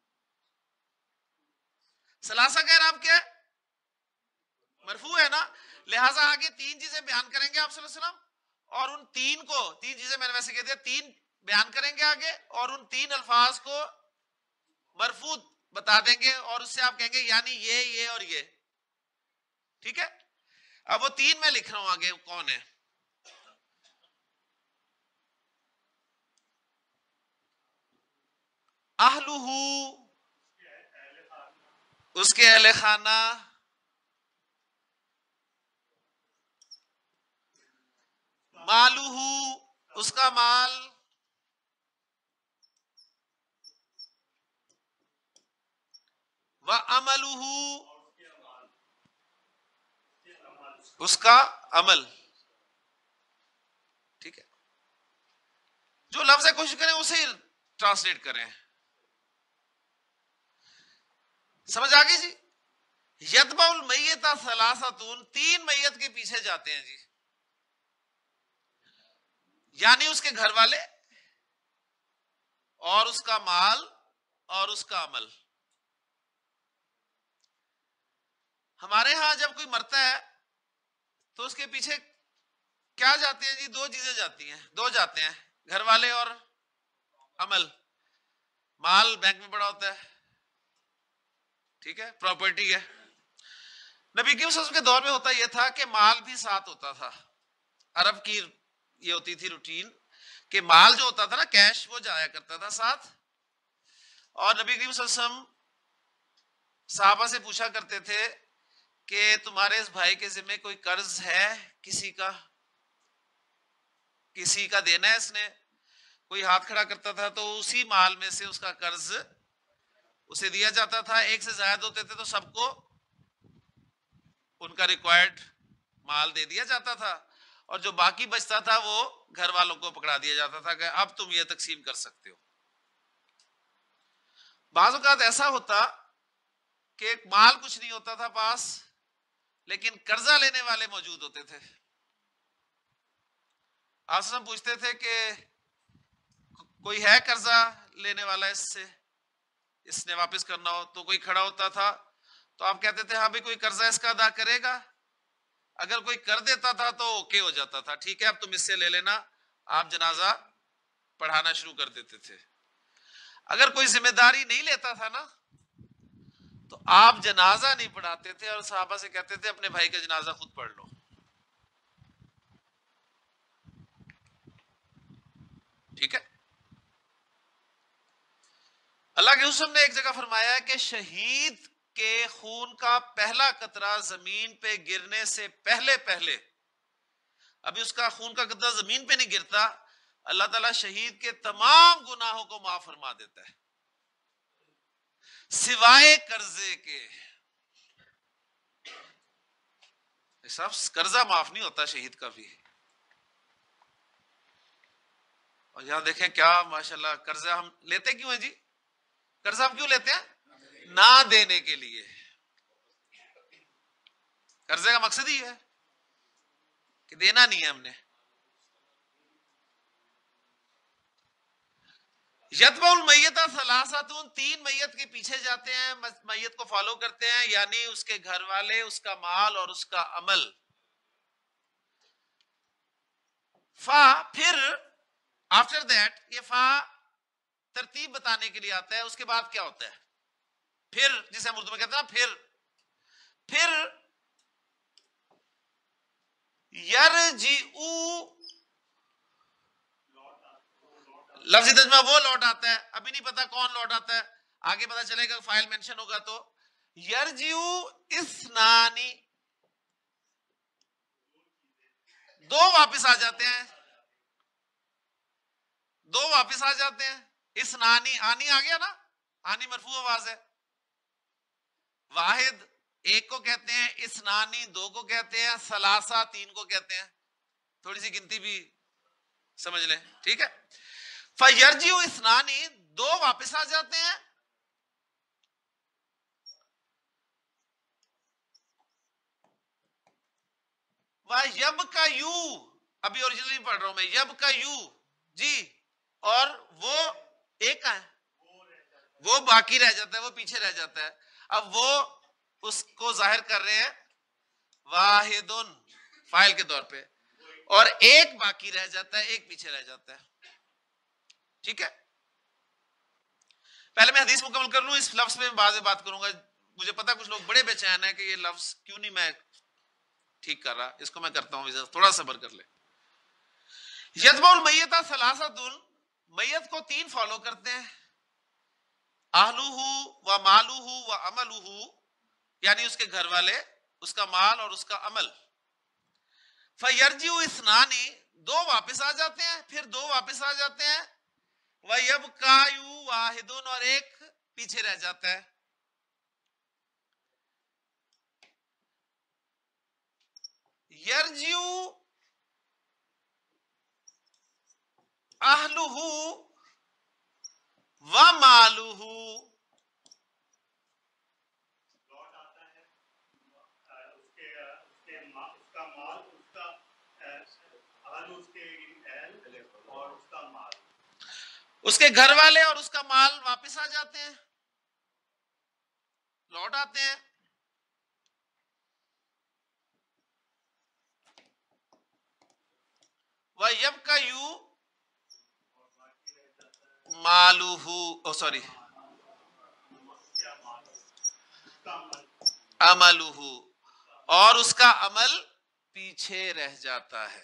सलासा का इराब क्या है, मरफू है ना, लिहाजा आगे तीन चीजें बयान करेंगे आप सल्लल्लाहु अलैहि वसल्लम और उन तीन को, तीन चीजें मैंने वैसे कह दिया, तीन बयान करेंगे आगे और उन तीन अल्फाज को मरफू बता देंगे और उससे आप कहेंगे यानी ये ये और ये, ठीक है। अब वो तीन मैं लिख रहा हूं आगे कौन है। अहलुहू उसके अहले खाना, मालूहू उसका माल, व अमलुहू उसका अमल, ठीक है। जो लफ्ज है कोशिश करें उसे ट्रांसलेट करें। समझ आ गई जी। यतबाउल मैयता सलासतुन, तीन मैयत के पीछे जाते हैं जी, यानी उसके घर वाले और उसका माल और उसका अमल। हमारे यहां जब कोई मरता है तो उसके पीछे क्या जाते हैं जी, दो चीजें जाती हैं, दो जाते हैं, घर वाले और अमल। माल बैंक में पड़ा होता है, ठीक है, प्रॉपर्टी है। नबी की वसल्लम के दौर में होता यह था कि माल भी साथ होता था। अरब की ये होती थी रूटीन कि माल जो होता था ना, कैश, वो जाया करता था साथ। और नबी करीम सल्लल्लाहु अलैहि वसल्लम साहबा से पूछा करते थे कि तुम्हारे इस भाई के जिम्मे कोई कर्ज है, किसी का किसी का देना है इसने, कोई हाथ खड़ा करता था तो उसी माल में से उसका कर्ज उसे दिया जाता था। एक से ज्यादा होते थे तो सबको उनका रिक्वायर्ड माल दे दिया जाता था और जो बाकी बचता था वो घर वालों को पकड़ा दिया जाता था कि अब तुम ये तकसीम कर सकते हो। बाज़ औक़ात ऐसा होता कि माल कुछ नहीं होता था पास, लेकिन कर्जा लेने वाले मौजूद होते थे। आप पूछते थे कि कोई है कर्जा लेने वाला, इससे इसने वापस करना हो, तो कोई खड़ा होता था तो आप कहते थे हाँ भाई कोई कर्जा इसका अदा करेगा। अगर कोई कर देता था तो ओके हो जाता था, ठीक है अब तुम इससे ले लेना, आप जनाजा पढ़ाना शुरू कर देते थे। अगर कोई जिम्मेदारी नहीं लेता था ना तो आप जनाजा नहीं पढ़ाते थे और साहबा से कहते थे अपने भाई का जनाजा खुद पढ़ लो, ठीक है। अल्लाह के हुस्न ने एक जगह फरमाया है कि शहीद के खून का पहला कतरा जमीन पे गिरने से पहले पहले, अभी उसका खून का कतरा जमीन पे नहीं गिरता, अल्लाह ताला शहीद के तमाम गुनाहों को माफ फरमा देता है सिवाय कर्जे के। सब कर्जा माफ नहीं होता शहीद का भी। और यहां देखें क्या माशाल्लाह, कर्जा हम लेते क्यों है जी, कर्जा हम क्यों लेते हैं, ना देने के लिए। कर्जे का मकसद ही है कि देना नहीं है हमने। यतबाउल मैयता सलासतुन, तीन मैयत के पीछे जाते हैं, मैयत को फॉलो करते हैं, यानी उसके घर वाले, उसका माल और उसका अमल। फा, फिर आफ्टर दैट, ये फा तरतीब बताने के लिए आता है। उसके बाद क्या होता है फिर, जिसे हम उर्दू में कहते हैं ना फिर। फिर यरजिउ लफ्ज़ी तर्जुमा वो लौट आता है, अभी नहीं पता कौन लौट आता है, आगे पता चलेगा फाइल मेंशन होगा तो। यरजिउ इस्नानी, दो वापस आ जाते हैं, दो वापस आ जाते हैं। इस्नानी, आनी आ गया ना, आनी मरफू आवाज है। वाहिद एक को कहते हैं, इस्नानी दो को कहते हैं, सलासा तीन को कहते हैं। थोड़ी सी गिनती भी समझ लें, ठीक है। फयरजिउ इस्नानी, दो वापस आ जाते हैं। वह यब का यू, अभी ओरिजिनली पढ़ रहा हूं मैं, यब का यू जी, और वो एक का है, वो बाकी रह जाता है, वो पीछे रह जाता है। अब वो उसको जाहिर कर रहे हैं वाहिदुन फाइल के तौर पे, और एक बाकी रह जाता है, एक पीछे रह जाता है, ठीक है। पहले मैं हदीस मुकम्मल कर लूं, इस लफ्ज में बाद में बात करूंगा। मुझे पता कुछ लोग बड़े बेचैन है कि ये लफ्ज क्यों नहीं मैं ठीक कर रहा, इसको मैं करता हूं, थोड़ा सब्र कर ले। यतबउल मय्यता सलासतुन, मय्यत को तीन फॉलो करते हैं, आहलुहु व मालुहु व अमलुहु, यानी उसके घर वाले, उसका माल और उसका अमल। फयरजिउ इस्नानी, दो वापस आ जाते हैं, फिर दो वापस आ जाते हैं। वयबकायु वाहिदुन, और एक पीछे रह जाता है। यरजिउ अहलुहु व मालुहु, लौट आता है अ, उसके अ, उसके मा, उसका माल, उसका अहल, उसके अहल और उसका माल, उसके घर वाले और उसका माल वापस आ जाते हैं, लौट आते हैं। वह यब का यू मालूहू, ओ सॉरी क्या माल, उसका अमल, अमलूहू, और उसका अमल पीछे रह जाता है,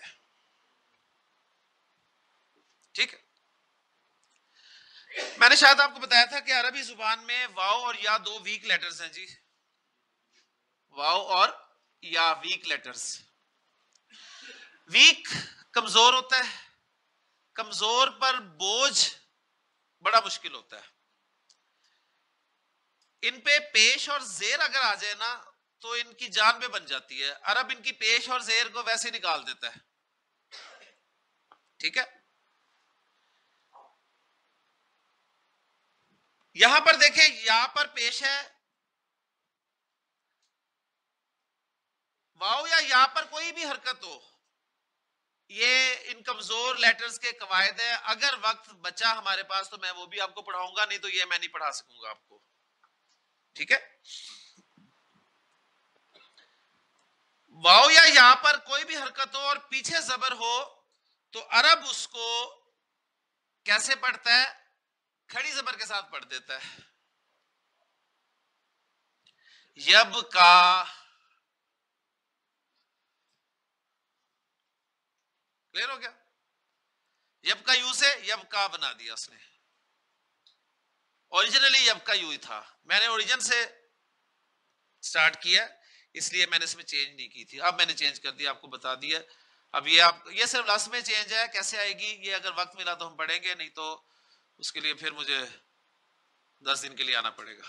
ठीक है। मैंने शायद आपको बताया था कि अरबी जुबान में वाव और या दो वीक लेटर्स हैं जी, वाव और या वीक लेटर्स। वीक कमजोर होता है, कमजोर पर बोझ बड़ा मुश्किल होता है। इन पे पेश और जेर अगर आ जाए ना तो इनकी जान पे बन जाती है। अरब इनकी पेश और जेर को वैसे निकाल देता है, ठीक है। यहां पर देखें, यहां पर पेश है वाओ या यहां पर कोई भी हरकत हो, ये इन कमजोर लेटर्स के कवायद है। अगर वक्त बचा हमारे पास तो मैं वो भी आपको पढ़ाऊंगा, नहीं तो ये मैं नहीं पढ़ा सकूंगा आपको, ठीक है। वाओ या यहां पर कोई भी हरकत हो और पीछे जबर हो तो अरब उसको कैसे पढ़ता है, खड़ी जबर के साथ पढ़ देता है। यब का, क्लियर हो गया। यब का यू से यब का बना दिया उसने, ओरिजिनली यब का यू ही था। मैंने ओरिजिन से स्टार्ट किया, इसलिए मैंने इसमें चेंज नहीं की थी, अब मैंने चेंज कर दिया, आपको बता दिया। अब ये आप, ये सिर्फ लास्ट में चेंज है, कैसे आएगी ये अगर वक्त मिला तो हम पढ़ेंगे, नहीं तो उसके लिए फिर मुझे दस दिन के लिए आना पड़ेगा।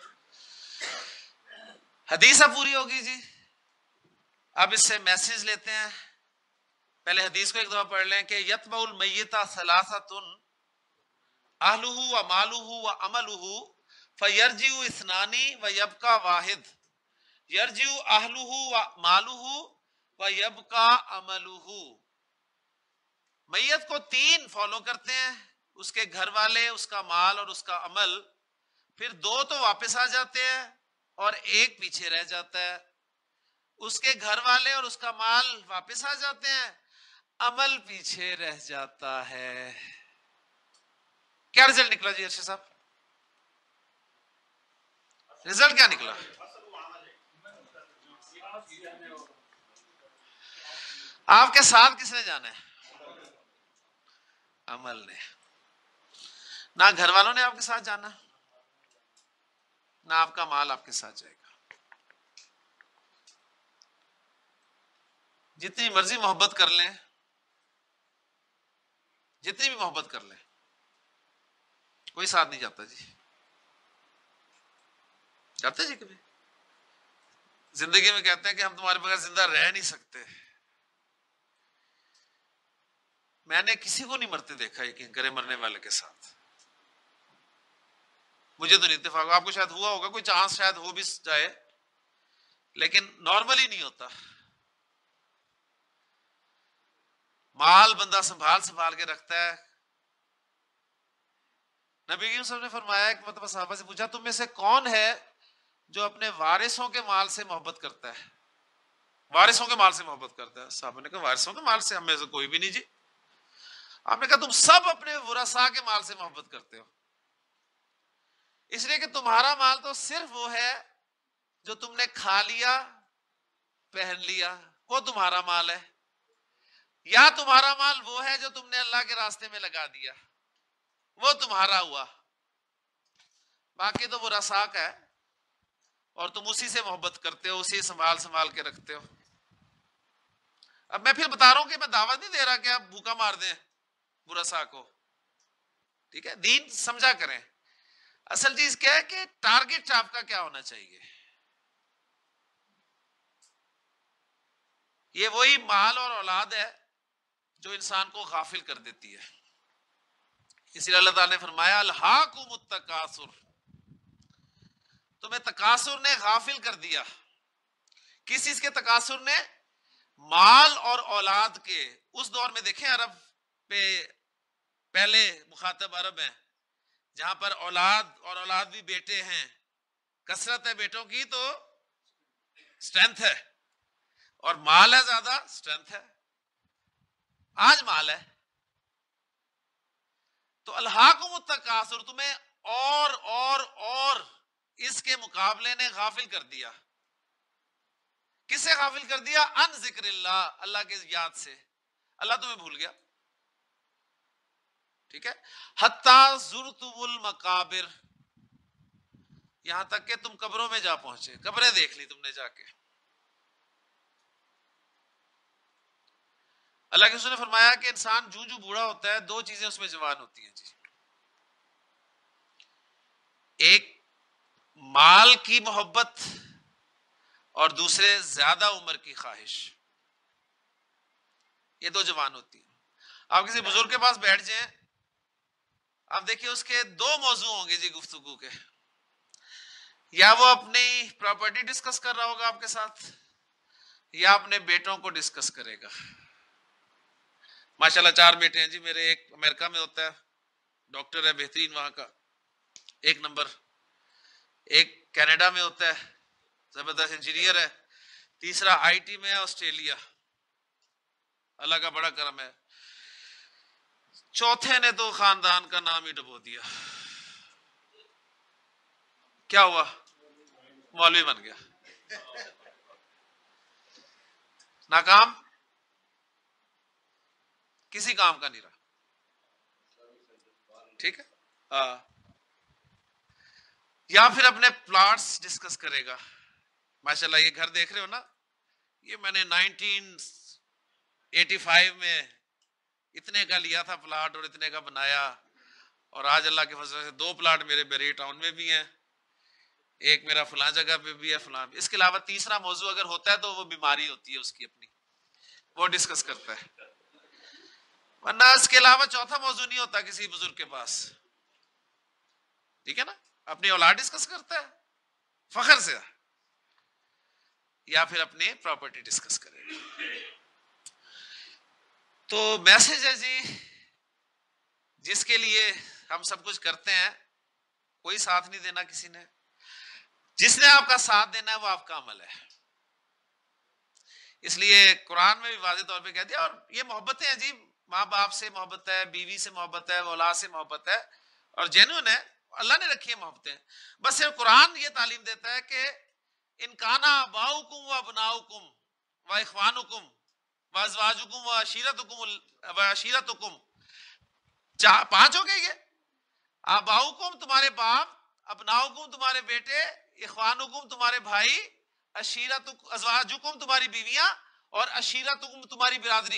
हदीस अब पूरी होगी जी। अब इससे मैसेज लेते हैं। पहले हदीस को एक दफा पढ़ लें कि यतबउल मय्यता सलासतुन अहलुहु व मालुहु व अमलुहु फयरजिउ इस्नानी व यबका वाहिद। यरजिउ अहलुहु व मालुहु व यबका अमलुहु। मय्यत को तीन फॉलो करते हैं, उसके घर वाले, उसका माल और उसका अमल। फिर दो तो वापस आ जाते हैं और एक पीछे रह जाता है। उसके घर वाले और उसका माल वापस आ जाते हैं, अमल पीछे रह जाता है। क्या रिजल्ट निकला जी अर्शद साहब? रिजल्ट क्या निकला? आपके साथ किसने जाना है? अमल ने। ना घर वालों ने आपके साथ जाना, ना आपका माल आपके साथ जाएगा। जितनी मर्जी मोहब्बत कर लें, जितनी भी मोहब्बत कर लें, कोई साथ नहीं जाता जी। जाते जी कभी? जिंदगी में कहते हैं कि हम तुम्हारे बगैर जिंदा रह नहीं सकते। मैंने किसी को नहीं मरते देखा यकीन करे मरने वाले के साथ। मुझे तो नहीं इत्तेफाक, आपको शायद हुआ होगा, कोई चांस शायद हो भी जाए, लेकिन नॉर्मली नहीं होता। माल बंदा संभाल संभाल के रखता है। नबी करीम सल्लल्लाहु अलैहि वसल्लम ने फरमाया कि मतलब सहाबा से पूछा, तुम में से कौन है जो अपने वारिसों के माल से मोहब्बत करता है? वारिसों के माल से मोहब्बत करता है। साहब ने कहा वारिसों के माल से हम में से कोई भी नहीं जी। आपने कहा तुम सब अपने वरसा के माल से मोहब्बत करते हो, इसलिए कि तुम्हारा माल तो सिर्फ वो है जो तुमने खा लिया, पहन लिया, वो तुम्हारा माल है। या तुम्हारा माल वो है जो तुमने अल्लाह के रास्ते में लगा दिया, वो तुम्हारा हुआ। बाकी तो वो रसाक है और तुम उसी से मोहब्बत करते हो, उसी संभाल संभाल के रखते हो। अब मैं फिर बता रहा हूं कि मैं दावत नहीं दे रहा कि आप भूखा मार दें बुरसा को, ठीक है? दीन समझा करें। असल चीज क्या है कि टारगेट आपका क्या होना चाहिए। ये वही माल और औलाद है जो इंसान को गाफिल कर देती है। इसलिए अल्लाह ताला ने फरमाया अल्हाकुमुत तकासुर, तुम्हें तकासुर ने गाफिल कर दिया। किस चीज के तकासुर ने? माल और औलाद के। उस दौर में देखें अरब पे पहले मुखातब अरब है, जहां पर औलाद और औलाद भी बेटे हैं, कसरत है बेटों की तो स्ट्रेंथ है, और माल है ज्यादा स्ट्रेंथ है। आज माल है तो अल्हाकुमुत तकासुर, तुम्हें और और और इसके मुकाबले ने गाफिल कर दिया। किससे गाफिल कर दिया? अन जिक्रिल्लाह, अल्लाह के याद से। अल्लाह तुम्हें भूल गया, ठीक है? हत्ता जुरतुमुल मकाबिर, यहां तक कि तुम कब्रों में जा पहुंचे, कब्रें देख ली तुमने जाके। अल्लाह के रसूल ने फरमाया कि इंसान जू जू बूढ़ा होता है, दो चीजें उसमें जवान होती हैं जी। एक माल की मोहब्बत और दूसरे ज्यादा उम्र की ख्वाहिश। ये दो जवान होती है। आप किसी बुजुर्ग के पास बैठ जाएं, आप देखिए उसके दो मौजू होंगे जी गुफ्तगू के। या वो अपनी प्रॉपर्टी डिस्कस कर रहा होगा आपके साथ, या अपने बेटों को डिस्कस करेगा। माशाल्लाह चार बेटे हैं जी मेरे। एक अमेरिका में होता है, डॉक्टर है बेहतरीन वहां का, एक नंबर। एक कनाडा में होता है, जबरदस्त इंजीनियर है। तीसरा आईटी में है, ऑस्ट्रेलिया। अल्लाह का बड़ा करम है। चौथे ने तो खानदान का नाम ही डुबो दिया। क्या हुआ? मौलवी बन गया। नाकाम, किसी काम का नहीं रहा, ठीक है? हाँ। या फिर अपने प्लॉट्स डिस्कस करेगा। माशाल्लाह ये घर देख रहे हो ना, ये मैंने नाइनटीन एटी फाइव में इतने का लिया था प्लाट और इतने का बनाया, और आज अल्लाह के फजल से दो प्लाट मेरे बेरी टाउन में भी हैं, एक मेरा फलां जगह पे भी है, फलां। इसके अलावा तीसरा मौजू अगर होता है तो वो बीमारी होती है उसकी अपनी, वो डिस्कस करता है। वरना इसके अलावा चौथा मौजू नहीं होता किसी बुजुर्ग के पास, ठीक है ना? अपनी औलाद डिस्कस करता है फखर से, या फिर अपनी प्रॉपर्टी डिस्कस करेगा। तो मैसेज है जी, जिसके लिए हम सब कुछ करते हैं, कोई साथ नहीं देना किसी ने। जिसने आपका साथ देना है वो आपका अमल है। इसलिए कुरान में भी वाज़ेह तौर पे कह दिया। और ये मोहब्बतें हैं जी, माँ बाप से मोहब्बत है, बीवी से मोहब्बत है, औलाद से मोहब्बत है, और जेन्युइन है, अल्लाह ने रखी है मोहब्बतें। बस सिर्फ कुरान ये तालीम देता है कि इनकाना बाउकुम व अबनाउकुम व इखवानुकुम वअज़वाजुकुम व अशीरतुकुम व अशीरतुकुम, चार पांच हो गए ये। आबाउकुम तुम्हारे बाप, अबनाउकुम तुम्हारे बेटे, इख्वानुकुम तुम्हारे भाई, अशीरतुकुम अज़वाजुकुम तुम्हारी बीवियां, और अशीरतुकुम तुम्हारी बिरादरी।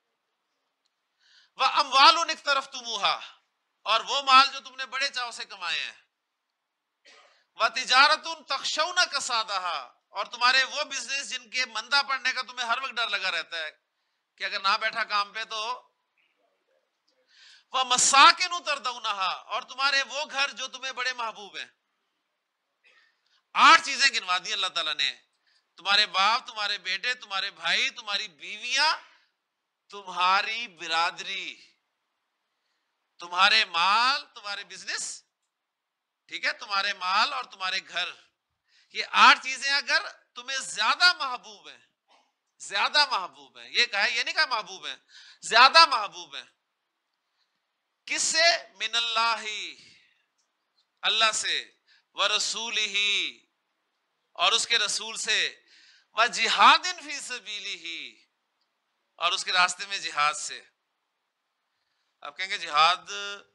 व अमवालुन इक्तरफ्तुमूहा, और वो माल जो तुमने बड़े चाव से कमाए हैं। व तिजारतुन तखशौना कसादहा, और तुम्हारे वो बिजनेस जिनके मंदा पड़ने का तुम्हें हर वक्त डर लगा रहता है कि अगर ना बैठा काम पे तो। वह मसाकिन तरदौनहा, और तुम्हारे वो घर जो तुम्हें बड़े महबूब हैं। आठ चीजें गिनवा दी अल्लाह ताला ने, तुम्हारे बाप, तुम्हारे बेटे, तुम्हारे भाई, तुम्हारी बीवियां, तुम्हारी बिरादरी, तुम्हारे माल, तुम्हारे बिजनेस, ठीक है, तुम्हारे माल और तुम्हारे घर। ये आठ चीजें अगर तुम्हें ज्यादा महबूब है, ज्यादा महबूब है, ये कहा, ये नहीं कहा महबूब है, ज्यादा महबूब है। किससे? मिनल्लाही, अल्लाह से, व रसूलिही, और उसके रसूल से, व जिहादिन फी सबीलिही, और उसके रास्ते में जिहाद से। आप कहेंगे जिहाद,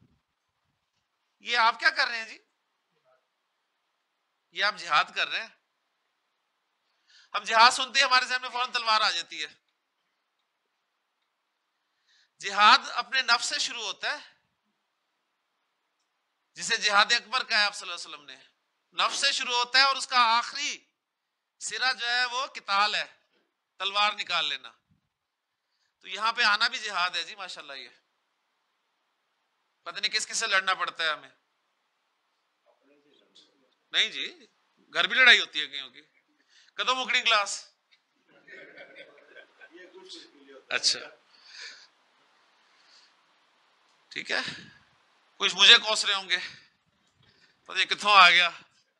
ये आप क्या कर रहे हैं जी? ये आप जिहाद कर रहे हैं? हम जिहाद सुनते हैं हमारे सामने फौरन तलवार आ जाती है। जिहाद अपने नफ्स से शुरू होता है, जिसे जिहाद अकबर कहा है आप सल्लल्लाहु अलैहि वसल्लम ने। नफ्स से शुरू होता है और उसका आखिरी सिरा जो है वो किताल है, तलवार निकाल लेना। तो यहां पे आना भी जिहाद है जी, माशाल्लाह। ये पता नहीं किस किस से लड़ना पड़ता है हमें। नहीं जी, घर भी लड़ाई होती है कहीं की। कदम मुकड़ी क्लास, अच्छा ठीक है। कुछ मुझे कोस रहे होंगे, पता नहीं कितों आ गया।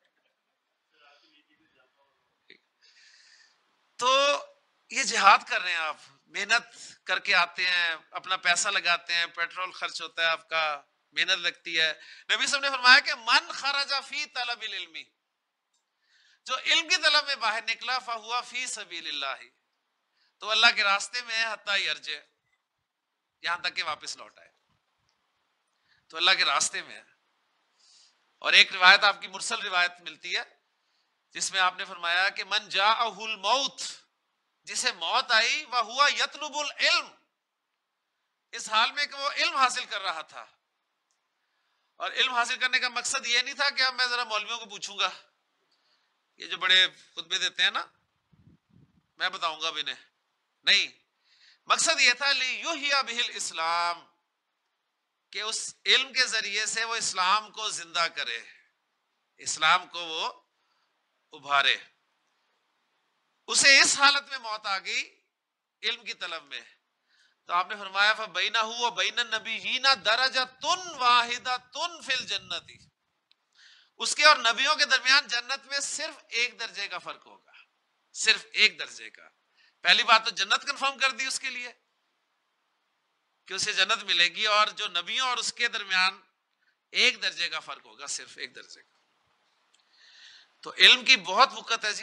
तो ये जिहाद कर रहे हैं आप, मेहनत करके आते हैं, अपना पैसा लगाते हैं, पेट्रोल खर्च होता है आपका, मेहनत लगती है। नबी साहब ने फरमाया कि मन खरजा फी तलबिल इल्मी, जो इल्म की तलब में बाहर निकला, फहुआ फी सबीलिल्लाह, तो अल्लाह के रास्ते में है, हत्ता यरजे, यहां तक के वापस लौट आए, तो अल्लाह के रास्ते में है। और एक रिवायत आपकी मुरसल रिवायत मिलती है जिसमें आपने फरमाया कि मन जाअहुल मौत, जिसे मौत आई, वह हुआ यतलुबुल इल्म, इस हाल में कि वो इल्म हासिल कर रहा था। और इल्म हासिल करने का मकसद ये नहीं था कि अब मैं जरा मौलवियों को पूछूंगा, ये जो बड़े खुतबे देते हैं ना, मैं बताऊंगा अब इन्हें, नहीं, मकसद ये था लियुहिया बिहिल इस्लाम, कि उस इल्म के जरिए से वो इस्लाम को जिंदा करे, इस्लाम को वो उभारे। उसे इस हालत में मौत आ गई इल्म की तलब में, तो आपने फरमाया फबैनहु व बैन नबिय्यीना दरजतुन वाहिदतुन फिल जन्नती, उसके और नबियों के दरमियान जन्नत में सिर्फ एक दर्जे का फर्क होगा, सिर्फ एक दर्जे का। पहली बात तो जन्नत कंफर्म कर दी उसके लिए कि उसे जन्नत मिलेगी, और जो नबियों और उसके दरमियान एक दर्जे का फर्क होगा, सिर्फ एक दर्जे का। तो इल्म की बहुत वक़्त है जी,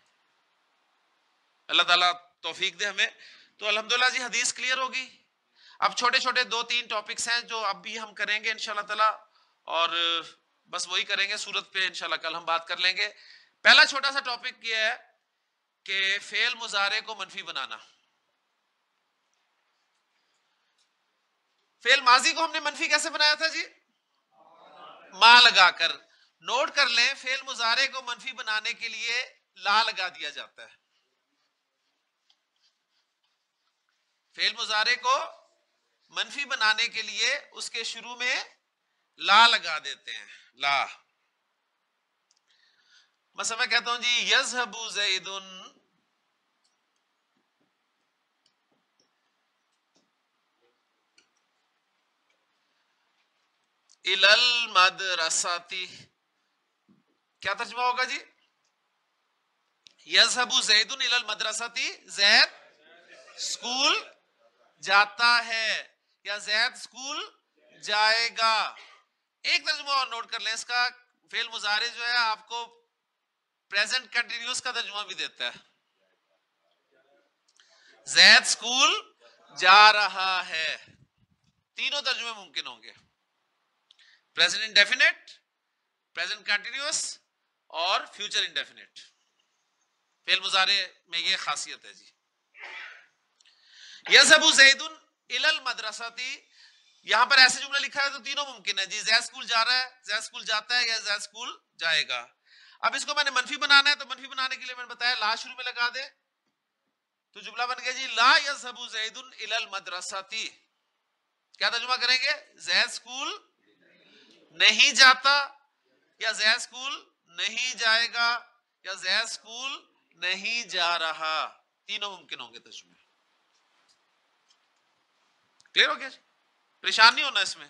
अल्लाह ताला तौफीक दे हमें। तो अल्हम्दुलिल्लाह जी हदीस क्लियर होगी। अब छोटे छोटे दो तीन टॉपिक्स हैं जो अब भी हम करेंगे इंशाल्लाह ताला, और बस वही करेंगे सूरत पे, इंशाल्लाह कल हम बात कर लेंगे। पहला छोटा सा टॉपिक ये है कि फेल मुजारे को मनफी बनाना। फेल माजी को हमने मनफी कैसे बनाया था जी? मा लगाकर। नोट कर लें, फेल मुजारे को मनफी बनाने के लिए ला लगा दिया जाता है। फेल मुजारे को मनफी बनाने के लिए उसके शुरू में ला लगा देते हैं, ला। मतलब मैं कहता हूं जी यज़हबु ज़ैदुन, इलल मदरसाती, क्या तर्जुमा होगा जी? यज़हबु ज़ैदुन इलल मदरसाती, ज़ैद स्कूल जाता है या ज़ैद स्कूल जाएगा। एक तर्जुमा और नोट कर लें इसका, फेल मुजारे जो है आपको प्रेजेंट कंटिन्यूअस का तर्जुमा भी देता है। जैद स्कूल जा रहा है। तीनों तर्जुमे मुमकिन होंगे, प्रेजेंट इंडेफिनिट, प्रेजेंट कंटिन्यूअस और फ्यूचर इंडेफिनिट। फेल मुजारे में ये खासियत है जी। यज़हबु ज़ैदुन इलल मदरसती, यहां पर ऐसे जुमला लिखा है तो तीनों मुमकिन है जी। जैद स्कूल जा रहा है, जैद स्कूल जाता है, या जैद स्कूल जाएगा। अब इसको मैंने मनफी बनाना है, तो मनफी बनाने के लिए मैंने बताया ला शुरू में लगा दे, तो जुमला बन गया जी ला यज़हबु ज़ैदुन इलल मदरसती। क्या तर्जुमा करेंगे? जैद स्कूल नहीं जाता, या जैद स्कूल नहीं जाएगा, या जैद स्कूल नहीं जा रहा। तीनों मुमकिन होंगे तर्जुमे। क्लियर हो गया जी? परेशान नहीं होना इसमें,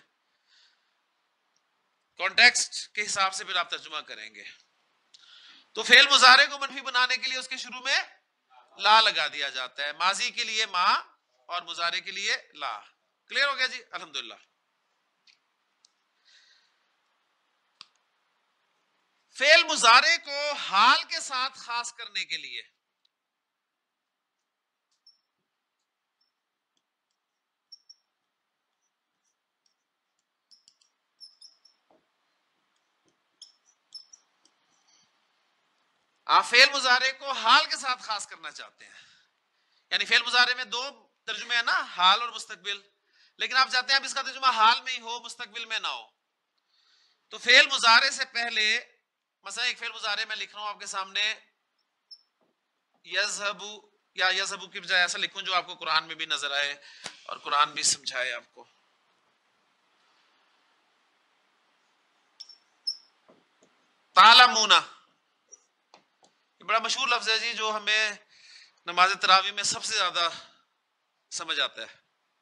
कॉन्टेक्स्ट के हिसाब से फिर आप तर्जुमा करेंगे। तो फेल मुजारे को मनफी बनाने के लिए उसके शुरू में ला लगा दिया जाता है, माजी के लिए मा और मुजारे के लिए ला। क्लियर हो गया जी? अल्हम्दुलिल्लाह। फेल मुजारे को हाल के साथ खास करने के लिए आप फेल मुजारे को हाल के साथ खास करना चाहते हैं, यानी फेल मुजारे में दो तर्जुमे है ना, हाल और मुस्तकबिल, लेकिन आप चाहते हैं अब इसका तर्जुमा हाल में ही हो, मुस्तकबिल में ना हो। तो फेल मुजारे से पहले मसला एक फेल मुजारे में लिख रहा हूं आपके सामने, यज़हबु, या यज़हबु की बजाय ऐसा लिखूं जो आपको कुरान में भी नजर आए और कुरान भी समझाए आपको। तालमूना, बड़ा मशहूर लफ्ज है जी, जो हमें नमाज तरावी में सबसे ज्यादा समझ आता है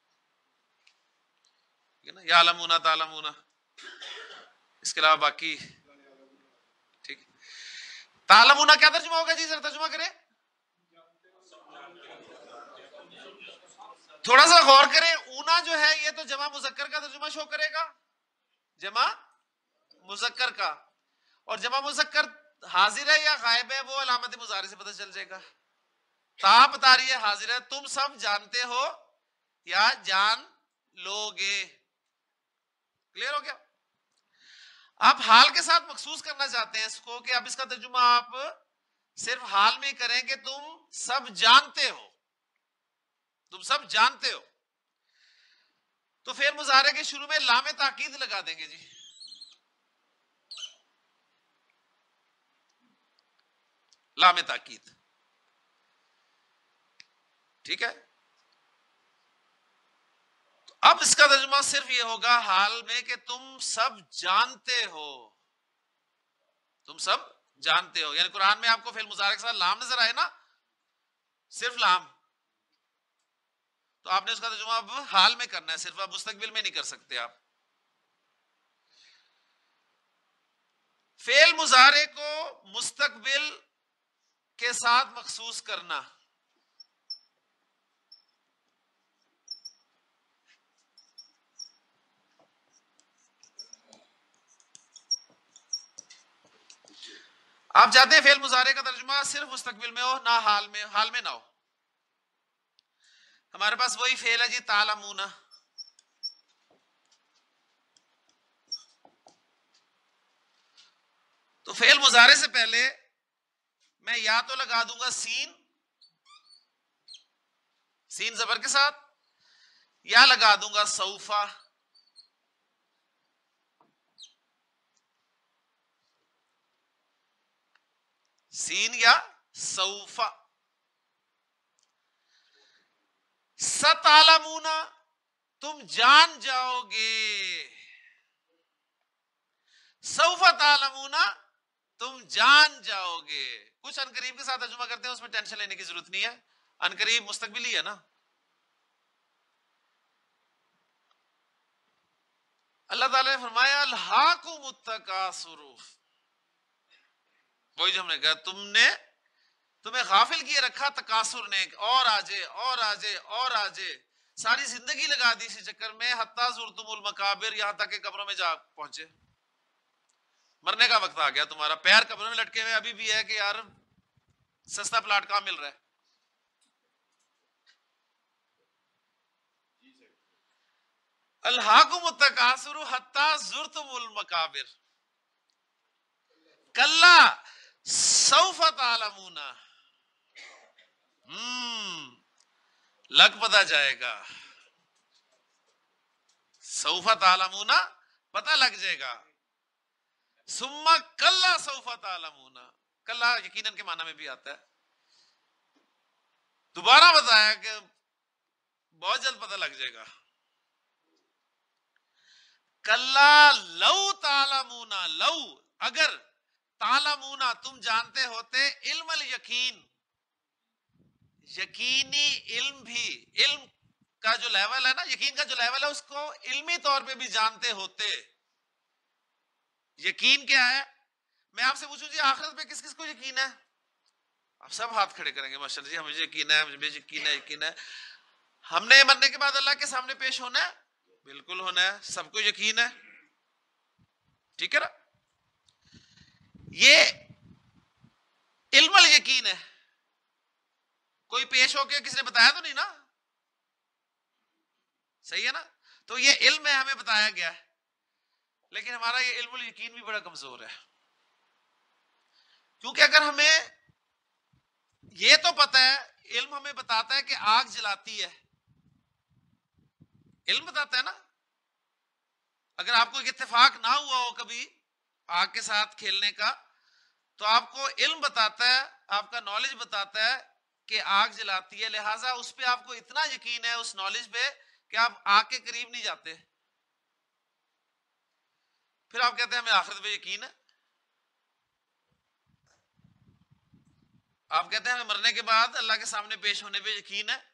ना, या अलमूना तालमूना। इसके अलावा बाकी ठीक है। तालमूना क्या तर्जुमा होगा जी? जरा तर्जुमा करें, थोड़ा सा गौर करें। ऊना जो है ये तो जमा मुजक्कर का तर्जुमा शो करेगा, जमा मुजक्कर का, और जमा मुजक्कर हाजिर है या गायब है वो अलामत मुजारे से पता चल जाएगा। ता बता रही है हाजिर है, तुम सब जानते हो या जान लोगे। क्लियर हो गया? आप हाल के साथ मखसूस करना चाहते हैं इसको कि अब इसका तर्जुमा आप सिर्फ हाल में करें कि तुम सब जानते हो, तुम सब जानते हो। तो फिर मुजारे के शुरू में लामे ताकीद लगा देंगे जी, लामे ताकीद। ठीक है, तो अब इसका तर्जुमा सिर्फ ये होगा हाल में कि तुम सब जानते हो, तुम सब जानते हो। यानी कुरान में आपको फेल मुजारे के साथ लाम नजर आए ना, सिर्फ लाम, तो आपने उसका तर्जुमा अब हाल में करना है, सिर्फ आप मुस्तकबिल में नहीं कर सकते आप। फेल मुजारे को मुस्तकबिल के साथ मखसूस करना, आप चाहते हैं फेल मुजारे का तर्जुमा सिर्फ मुस्तकबिल में हो, ना हाल में, हाल में ना हो। हमारे पास वही फेल है जी तालमूना। तो फेल मुजारे से पहले मैं या तो लगा दूंगा सीन, सीन जबर के साथ, या लगा दूंगा सौफा। सीन या सौफा। सतालमूना, तुम जान जाओगे। सौफा तालमूना, तुम जान जाओगे। कुछ अनकरीब के साथ तर्जुमा करते हैं, उसमें टेंशन लेने की जरूरत नहीं है, अनकरीब मुस्तकबिल ही है ना। अल्लाह ताला ने फरमाया अल्हाकुमुत्तकासुरु, वही जो हमने कहा, तुमने तुम्हें गाफिल किए रखा तकासुर ने, और आजे और आजे और आजे, सारी जिंदगी लगा दी इसी चक्कर में, हत्ता जुर्तुमुल मकाबिर, यहां तक के कब्रों में जा पहुंचे। मरने का वक्त आ गया तुम्हारा, पैर कब्रों में लटके हुए अभी भी है कि यार सस्ता प्लाट कहां मिल रहा है। अल्हाकुमुत तकासुरु हत्ता ज़ुरतुमुल मकाबिर कल्ला सौफ तालमूना। हम्म लग पता जाएगा, सौफ तालमूना पता लग जाएगा, सुम्मा कल्ला सौफ तालमूना, कल्ला यकीनन के माना में भी आता है। दोबारा बताया कि बहुत जल्द पता लग जाएगा। कल्ला लौ तालमूना, लौ अगर, तालमूना तुम जानते होते, इल्मल यकीन, यकीनी इल्म भी, इल्म का जो लेवल है ना, यकीन का जो लेवल है उसको इल्मी तौर पे भी जानते होते। यकीन क्या है? मैं आपसे पूछूं जी आखिरत पे किस किस को यकीन है? आप सब हाथ खड़े करेंगे, माशाल्लाह जी हमें यकीन है, मुझे यकीन है, यकीन है। हमने मरने के बाद अल्लाह के सामने पेश होना है, बिल्कुल होना है, सबको यकीन है, ठीक है ना। ये इल्मुल यकीन है, कोई पेश होके किसी ने बताया तो नहीं ना, सही है ना। तो ये इल्म है, हमें बताया गया है, लेकिन हमारा ये इल्मुल यकीन भी बड़ा कमजोर है। क्योंकि अगर हमें ये तो पता है, इल्म हमें बताता है कि आग जलाती है, इल्म बताता है ना। अगर आपको इत्तेफाक ना हुआ हो कभी आग के साथ खेलने का, तो आपको इल्म बताता है, आपका नॉलेज बताता है कि आग जलाती है, लिहाजा उस पे आपको इतना यकीन है उस नॉलेज पे कि आप आग के करीब नहीं जाते। फिर आप कहते हैं हमें आखिरत पे यकीन है, आप कहते हैं हमें मरने के बाद अल्लाह के सामने पेश होने पे यकीन है।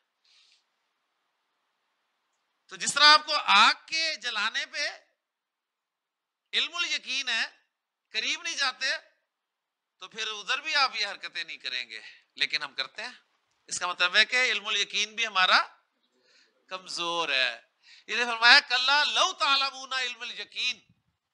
तो जिस तरह आपको आग के जलाने पे इल्मुल यकीन है, करीब नहीं जाते, तो फिर उधर भी आप ये हरकतें नहीं करेंगे, लेकिन हम करते हैं। इसका मतलब है कि इल्मुल यकीन भी हमारा कमजोर है। इसलिए फरमाया कल्ला लौ तालमूना इल्मुल यकीन,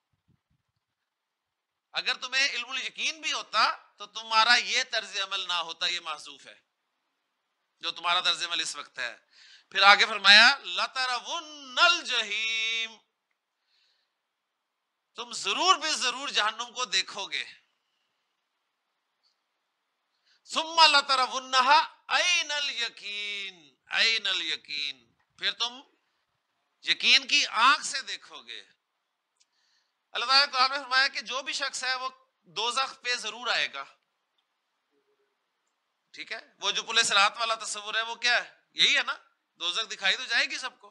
अगर तुम्हें इल्मुल यकीन भी होता तो तुम्हारा ये तर्ज अमल ना होता, ये महजूफ है जो तुम्हारा तर्ज अमल इस वक्त है। फिर आगे फरमाया लतरवुन्नल जहीम, तुम जरूर भी जरूर जहन्नुम को देखोगे। सुम्मा लतरवुन्नहा ऐनल यकीन, ऐनल यकीन, फिर तुम यकीन की आंख से देखोगे। अल्लाह ताला ने कुरान में फरमाया कि जो भी शख्स है वो दोज़ख पे जरूर आएगा, ठीक है। वो जो पुले सिरात वाला तस्वुर है वो क्या है? यही है ना, दोज़ख दिखाई तो जाएगी सबको,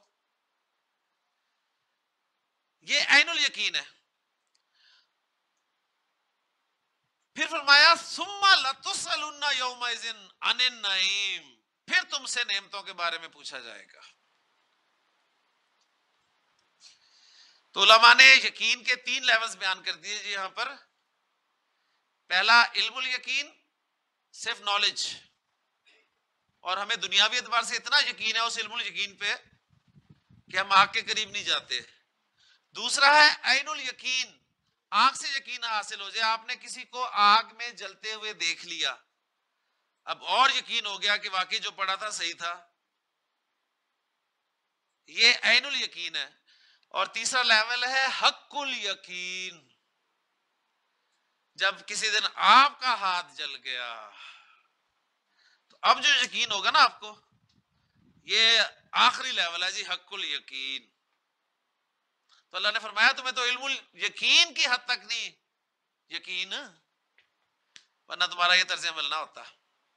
ये ऐनुल यकीन है। फिर फरमाया सुम्मा लतुसअलुन्ना यौमइज़िन अनिन नईम, फिर तुमसे नेमतों के बारे में पूछा जाएगा। तो उलमा ने यकीन के तीन लेवल्स बयान कर दिए जी यहां पर। पहला इल्मुल यकीन, सिर्फ नॉलेज, और हमें दुनियावी एतबार से इतना यकीन है उस इल्मुल यकीन पे कि हम आग के करीब नहीं जाते। दूसरा है ऐनुल यकीन, आंख से यकीन हासिल हो जाए, आपने किसी को आग में जलते हुए देख लिया, अब और यकीन हो गया कि वाकई जो पढ़ा था सही था, ये ऐनुल यकीन है। और तीसरा लेवल है हक्कुल यकीन, जब किसी दिन आपका हाथ जल गया तो अब जो यकीन होगा ना आपको, ये आखिरी लेवल है जी, हक्कुल यकीन। तो अल्लाह ने फरमाया तुम्हें तो इल्मुल यकीन की हद तक नहीं यकीन, वरना तुम्हारा ये तर्ज अमल ना होता।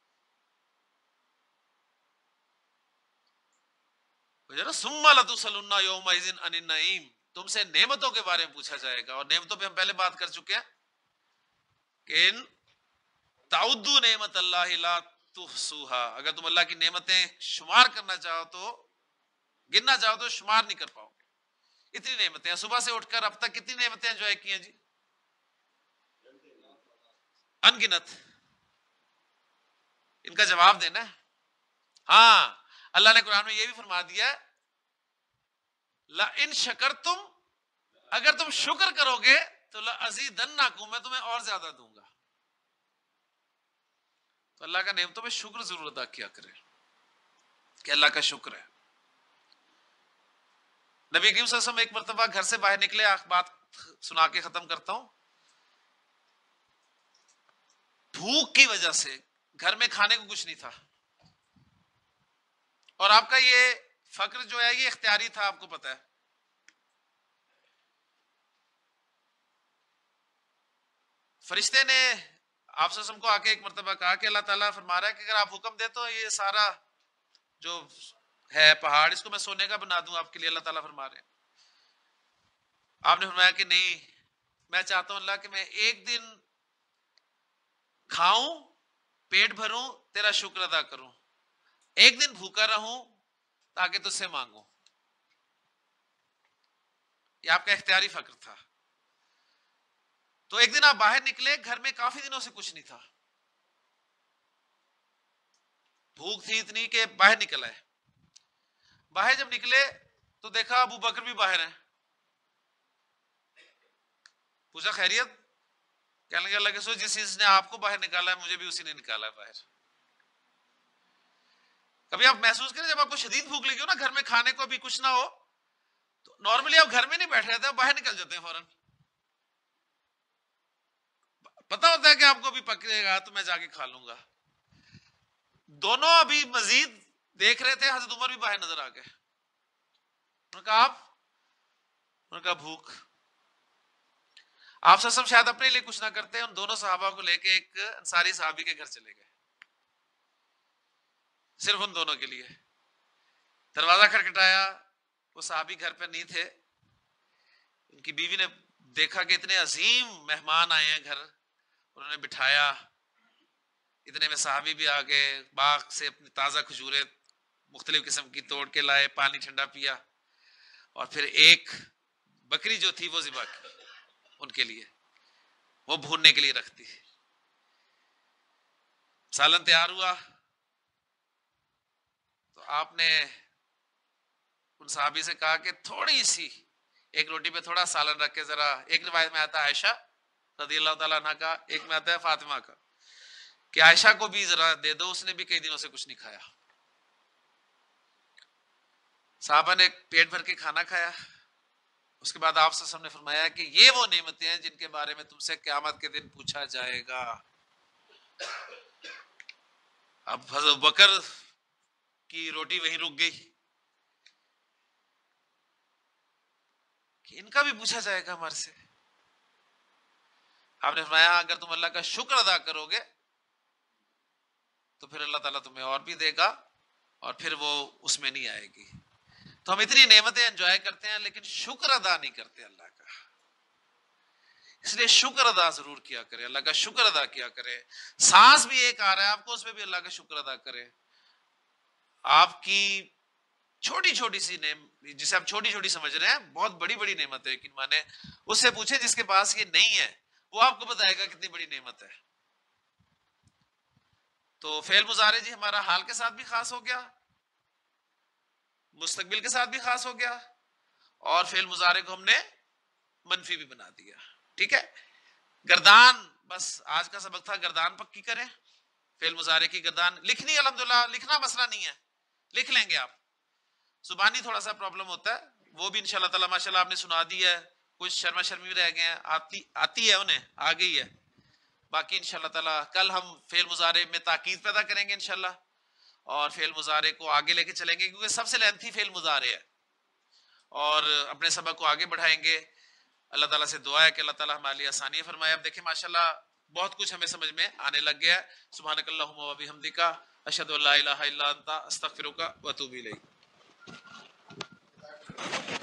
सुम्मा लतुसअलुन्ना यौमइज़िन अनिन नईम, तुमसे नेमतों के बारे में पूछा जाएगा। और नेमतों पे हम पहले बात कर चुके हैं कि इन ताउद्दू नेमत अल्लाह ला तुहसूहा, अगर तुम अल्लाह की नेमतें शुमार करना चाहो तो, गिनना चाहो तो शुमार नहीं कर पाओगे। इतनी नेमतें हैं, सुबह से उठकर अब तक कितनी नेमतें एंजॉय की हैं जी? अनगिनत। इनका जवाब देना है। हाँ, अल्लाह ने कुरान में यह भी फरमा दिया है ला इन शकरतुम, अगर तुम शुक्र करोगे तो ला अज़ीदन्नकुम, मैं तुम्हें और ज्यादा दूंगा। तो अल्लाह का नेमतों में शुक्र जरूर अदा किया करें कि अल्लाह का शुक्र है। नबी करीम सल्लल्लाहु अलैहि वसल्लम एक मरतबा घर से बाहर निकले, आख बात सुना के खत्म करता हूं। भूख की वजह से घर में खाने को कुछ नहीं था, और आपका ये फक्र जो है ये इख्तियारी था, आपको पता है। फरिश्ते ने आप को आके एक मरतबा कहा कि अल्लाह ताला फरमा रहा है कि अगर आप हुक्म दे तो ये सारा जो है पहाड़, इसको मैं सोने का बना दूं आपके लिए, अल्लाह ताला फरमा रहे हैं। आपने फरमाया कि नहीं, मैं चाहता हूं अल्लाह कि मैं एक दिन खाऊं, पेट भरूं, तेरा शुक्र अदा करूं, एक दिन भूखा रहूं ताकि तुझसे मांगूं। ये आपका इख्तियारी फक्र था। तो एक दिन आप बाहर निकले, घर में काफी दिनों से कुछ नहीं था, भूख थी इतनी कि बाहर निकल आए। बाहर जब निकले तो देखा अबू बकर भी बाहर है। पूछा खैरियत? कहने लगे अल्लाह के रसूल, जिस चीज ने आपको बाहर निकाला है मुझे भी उसी ने निकाला है बाहर। कभी आप महसूस करें जब आपको शदीद भूख लगी हो ना, घर में खाने को भी कुछ ना हो, तो नॉर्मली आप घर में नहीं बैठ रहते, बाहर निकल जाते हैं फौरन। पता होता है कि आपको भी पकड़ेगा तो मैं जाके खा लूंगा। दोनों अभी मजीद देख रहे थे, हजरत उमर भी बाहर नजर आ गए। उन्होंने कहा आप? उन्होंने कहा भूख। आप सब शायद अपने लिए कुछ ना करते, उन दोनों सहाबा को लेके एक अंसारी साहबी के घर चले गए, सिर्फ उन दोनों के लिए। दरवाजा खटखटाया, वो साहबी घर पर नहीं थे। उनकी बीवी ने देखा कि इतने अजीम मेहमान आए हैं घर, उन्होंने बिठाया। इतने में साहबी भी आ गए, बाग से अपनी ताजा खजूरें मुख्तलिफ किस्म की तोड़ के लाए, पानी ठंडा पिया, और फिर एक बकरी जो थी वो ज़िबा की उनके लिए, वो भूनने के लिए रख दी। सालन तैयार हुआ तो आपने उन साहबी से कहा कि थोड़ी सी एक रोटी पे थोड़ा सालन रख के जरा, एक रिवायत में आता है आयशा रज़ियल्लाहु ताला अन्हा का, एक में आता है फातिमा का, कि आयशा को भी जरा दे दो, उसने भी कई दिनों से कुछ नहीं खाया। साहबा ने पेट भर के खाना खाया। उसके बाद आप सब ने फरमाया कि ये वो नेमतें हैं जिनके बारे में तुमसे क़यामत के दिन पूछा जाएगा। अब हज़रत बकर की रोटी वहीं रुक गई कि इनका भी पूछा जाएगा हमारे से। आपने फरमाया अगर तुम अल्लाह का शुक्र अदा करोगे तो फिर अल्लाह ताला तुम्हें और भी देगा, और फिर वो उसमें नहीं आएगी। तो हम इतनी नेमतें एंजॉय करते हैं लेकिन शुक्र अदा नहीं करते अल्लाह का। इसलिए शुक्र अदा जरूर किया करें, अल्लाह का शुक्र अदा किया करें। सांस भी एक आ रहा है आपको, उसमें भी अल्लाह का शुक्र अदा करें। आपकी छोटी छोटी सी नेम, जिसे आप छोटी छोटी समझ रहे हैं, बहुत बड़ी बड़ी नेमत है। कि माने उससे पूछे जिसके पास ये नहीं है, वो आपको बताएगा कितनी बड़ी नेमत है। तो फेल मुजारे जी हमारा हाल के साथ भी खास हो गया, मुस्तकबिल के साथ भी खास हो गया, और फेल मुजारे को हमने मनफी भी बना दिया। ठीक है, गर्दान, बस आज का सबक था गर्दान पक्की करें। फेल मुजारे की गर्दान लिखनी, अल्हम्दुलिल्लाह लिखना मसला नहीं है, लिख लेंगे आप। जुबानी थोड़ा सा प्रॉब्लम होता है, वो भी इंशाल्लाह ताला माशाल्लाह आपने सुना दी है। कुछ शर्मा शर्मी रह गए हैं, आती आती है उन्हें, आ गई है। बाकी इंशाल्लाह ताला कल हम फेल मुजारे में ताकीद पैदा करेंगे इंशाल्लाह, और फेल मुजारे को आगे लेके चलेंगे, क्योंकि सबसे लेंथी फेल मुजारे है, और अपने सबक को आगे बढ़ाएंगे। अल्लाह ताला से दुआ है कि अल्लाह ताला हमारे लिए आसानी फरमाए। अब देखिए माशाल्लाह बहुत कुछ हमें समझ में आने लग गया है। सुब्हानकल्लाहुम्मा व बिहम्दिका अशहदु अल्ला इलाहा इल्ला अंता अस्तगफिरुका व अतूबु इलैक।